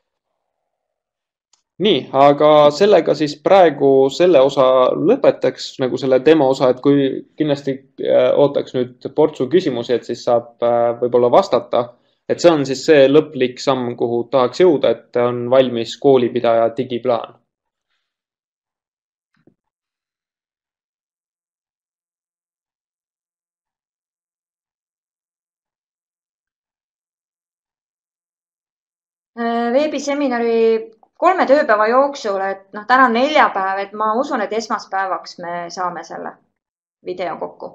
Nii, aga sellega siis praegu selle osa lõpetaks, nagu selle demo osa, et kui kindlasti ootaks nüüd portsu küsimusi, et siis saab võib-olla vastata. Et see on siis see lõplik samm, kuhu tahaks jõuda, et on valmis koolipidaja digiplaan. Veebiseminari 3 tööpäeva jooksul, et täna on neljapäev, et ma usun, et esmaspäevaks me saame selle video kokku.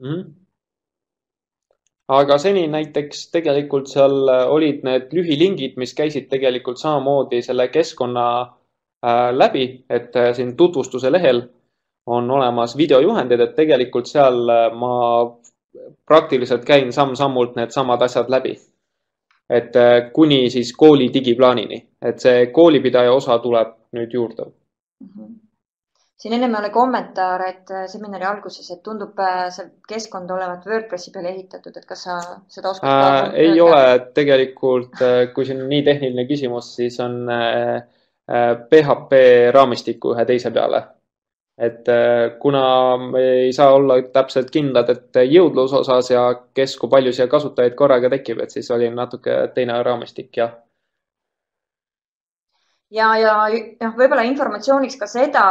Aga seni näiteks tegelikult seal olid need lühilingid, mis käisid tegelikult samamoodi selle keskkonna läbi, et siin tutvustuse lehel on olemas videojuhendid, et tegelikult seal ma praktiliselt käin samm-sammult need samad asjad läbi. Et kuni siis kooli digiplaanini, et see koolipidaja osa tuleb nüüd juurde. Siin enne oli kommentaar, et seminari alguses, et tundub see keskkond olevat WordPressi peale ehitatud, et kas sa seda oskad? Ei ole, tegelikult kui siin on nii tehniline küsimus, siis on PHP raamistiku ühe teise peale. Et kuna me ei saa olla täpselt kindlad, et jõudluse osas ja kes kui palju siia kasutajaid korraga tekib, et siis oli natuke teine raamistik, jah. Ja võib-olla informatsiooniks ka seda,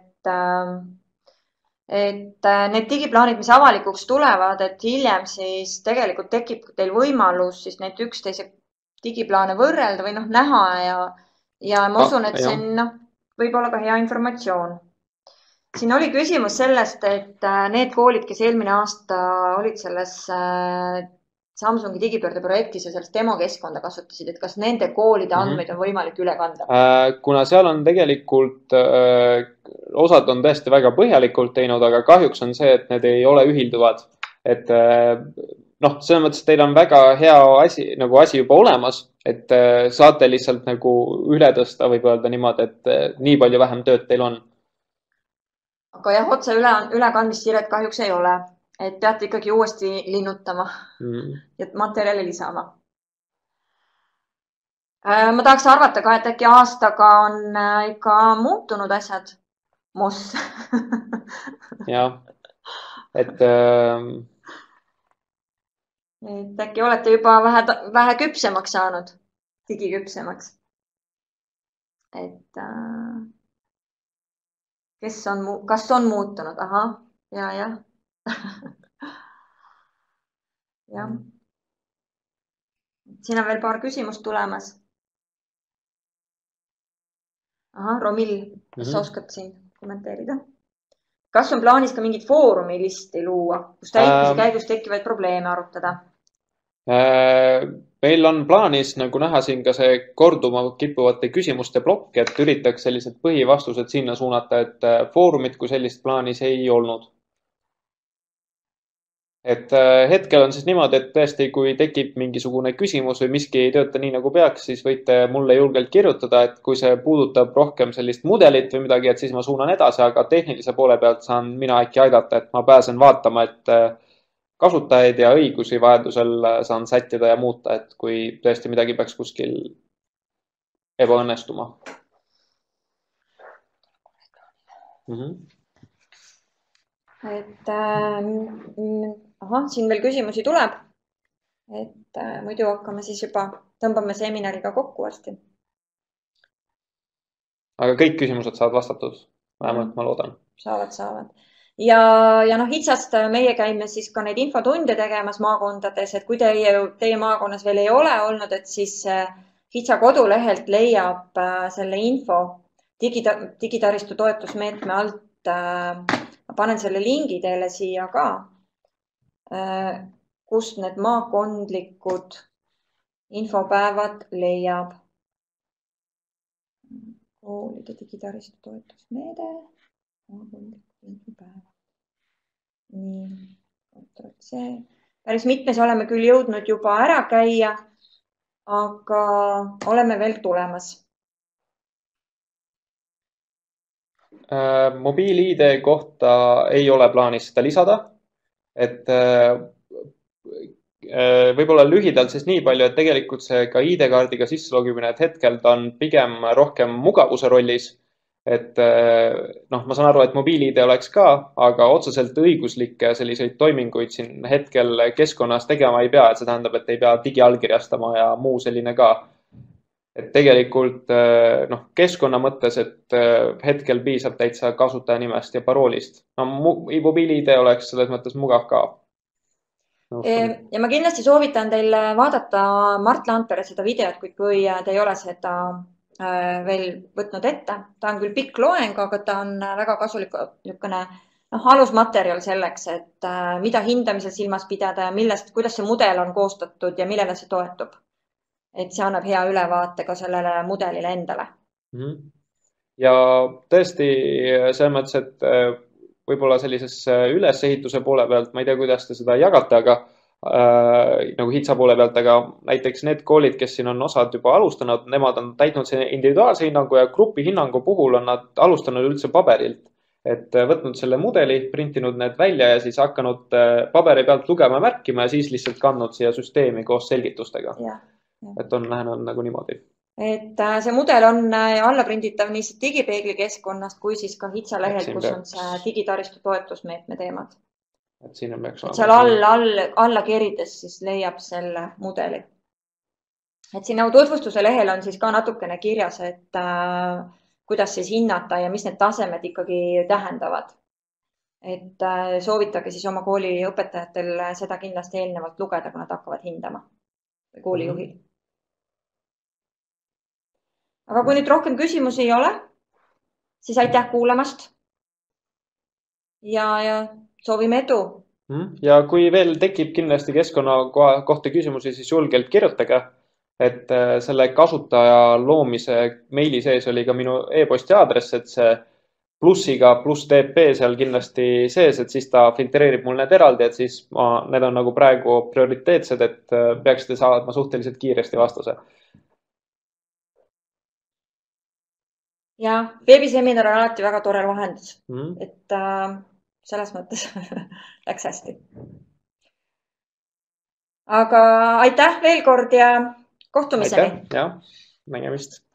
et need digiplaanid, mis avalikuks tulevad, et hiljem siis tegelikult tekib teil võimalus siis neid üksteise digiplaane võrrelda või näha ja ma usun, et see on võib-olla ka hea informatsioon. Siin oli küsimus sellest, et need koolid, kes eelmine aasta olid selles Samsungi digipöörde projektis ja selles demokeskkonda kasutasid, et kas nende koolide andmeid on võimalik üle kanda? Kuna seal on tegelikult, osad on tõesti väga põhjalikult teinud, aga kahjuks on see, et need ei ole ühilduvad. Et selles mõttes, et teil on väga hea asi juba olemas, et saate lihtsalt nagu üle tõsta, võib öelda niimoodi, et nii palju vähem tööd teil on. Aga jah, otse ülekandmissiret kahjuks ei ole, et peate ikkagi uuesti linnutama ja materjali lisama. Ma tahaks arvata ka, et äkki aastaga on ikka muutunud asjad. Moss. Jah, et äkki olete juba vähe küpsemaks saanud, digiküpsemaks. Et kas on muutunud? Ahah, jah. Jah. Siin on veel paar küsimust tulemas. Ahah, Romil, kas sa oskad siin kommenteerida? Kas on plaanis ka mingit foorumi listi luua, kus täitmise käigus tekkivaid probleeme arutada? Meil on plaanis nagu näha siin ka see korduma kippuvate küsimuste plokk, et üritaks sellised põhivastused sinna suunata, et foorumit kui sellist plaanis ei olnud. Et hetkel on siis niimoodi, et tõesti, kui tekib mingisugune küsimus või miski ei tööta nii nagu peaks, siis võite mulle julgelt kirjutada, et kui see puudutab rohkem sellist mudelit või midagi, et siis ma suunan edasi, aga tehnilise poole pealt saan mina äkki aidata, et ma pääsen vaatama, et kasutajaid ja õigusi vajadusel saan sättida ja muuta, et kui tõesti midagi peaks kuskil ebaõnnestuma. et ahah, siin veel küsimusi tuleb, et muidu hakkame siis juba, tõmbame seminariga kokku varsti. Aga kõik küsimused saavad vastatud, vähemalt ma loodan. Saavad. Ja noh, HITSA-st meie käime siis ka neid infotunde tegemas maakondades, et kui teie maakonnas veel ei ole olnud, et siis HITSA kodulehelt leiab selle info digitaristu toetusmeetme alt. Ma panen selle lingi teile siia ka, kust need maakondlikud infopäevad leiab. Koolide digitaristu toetusmeede, maakondlikud infopäevad. Nii, päris mitmes oleme küll jõudnud juba ära käia, aga oleme veel tulemas. Mobiil-ID kohta ei ole plaanis seda lisada, et võib-olla lühidalt siis nii palju, et tegelikult see ka ID-kaardiga sisselogimine, et hetkel ta on pigem rohkem mugavuse rollis. Et noh, ma saan aru, et mobiil-ID oleks ka, aga otseselt õiguslikke selliseid toiminguid siin hetkel keskkonnas tegema ei pea, et see tähendab, et ei pea digiallkirjastama ja muu selline ka. Et tegelikult noh, keskkonna mõttes, et hetkel piisab täitsa kasutajanimest ja paroolist. No, mobiil-ID oleks selles mõttes mugav ka. Ja ma kindlasti soovitan teil vaadata Mart Lampere seda videot, kui te ei ole seda veel võtnud ette. Ta on küll pikk loeng, aga ta on väga kasulik niisugune alusmaterjal selleks, et mida hindamisel silmas pidada ja kuidas see mudel on koostatud ja millele see toetub. Et see annab hea ülevaate ka sellele mudelile endale. Ja tõesti selles mõttes, et võib-olla sellises ülesehituse poole pealt, ma ei tea, kuidas te seda jagate, aga nagu HITSA poole pealt, aga näiteks need koolid, kes siin on osad juba alustanud, nemad on täitnud see individuaalse hinnangu ja grupi hinnangu puhul on nad alustanud üldse paberilt. Et võtnud selle mudeli, printinud need välja ja siis hakanud paberi pealt lugema ja märkima ja siis lihtsalt kandnud siia süsteemi koos selgitustega. Et on lähenenud nagu niimoodi. Et see mudel on alla prinditav nii digipeegli keskkonnast kui siis ka HITSA lehel, kus on see digitaristu toetusmeetme teemad. Et siin on peaks seal alla kerides siis leiab selle mudeli. Et siin nagu tutvustuse lehel on siis ka natukene kirjas, et kuidas siis hinnata ja mis need tasemed ikkagi tähendavad. Et soovitage siis oma kooli õpetajatel seda kindlasti eelnevalt lugeda, kui nad hakkavad hindama või koolijuhil. Aga kui nüüd rohkem küsimusi ei ole, siis aitäh kuulamast ja soovime edu. Ja kui veel tekib kindlasti keskkonna kohta küsimusi, siis julgelt kirjutage, et selle kasutaja loomise meili sees oli ka minu e-posti aadress, et see plussiga +TP seal kindlasti sees, et siis ta filtreerib mul need eraldi, et siis need on nagu praegu prioriteetsed, et peaksite saama suhteliselt kiiresti vastuse. Ja veebiseminar on alati väga tore lahendus, et selles mõttes läks hästi. Aga aitäh veel kord ja kohtumiseni. Aitäh, jah, nägemist.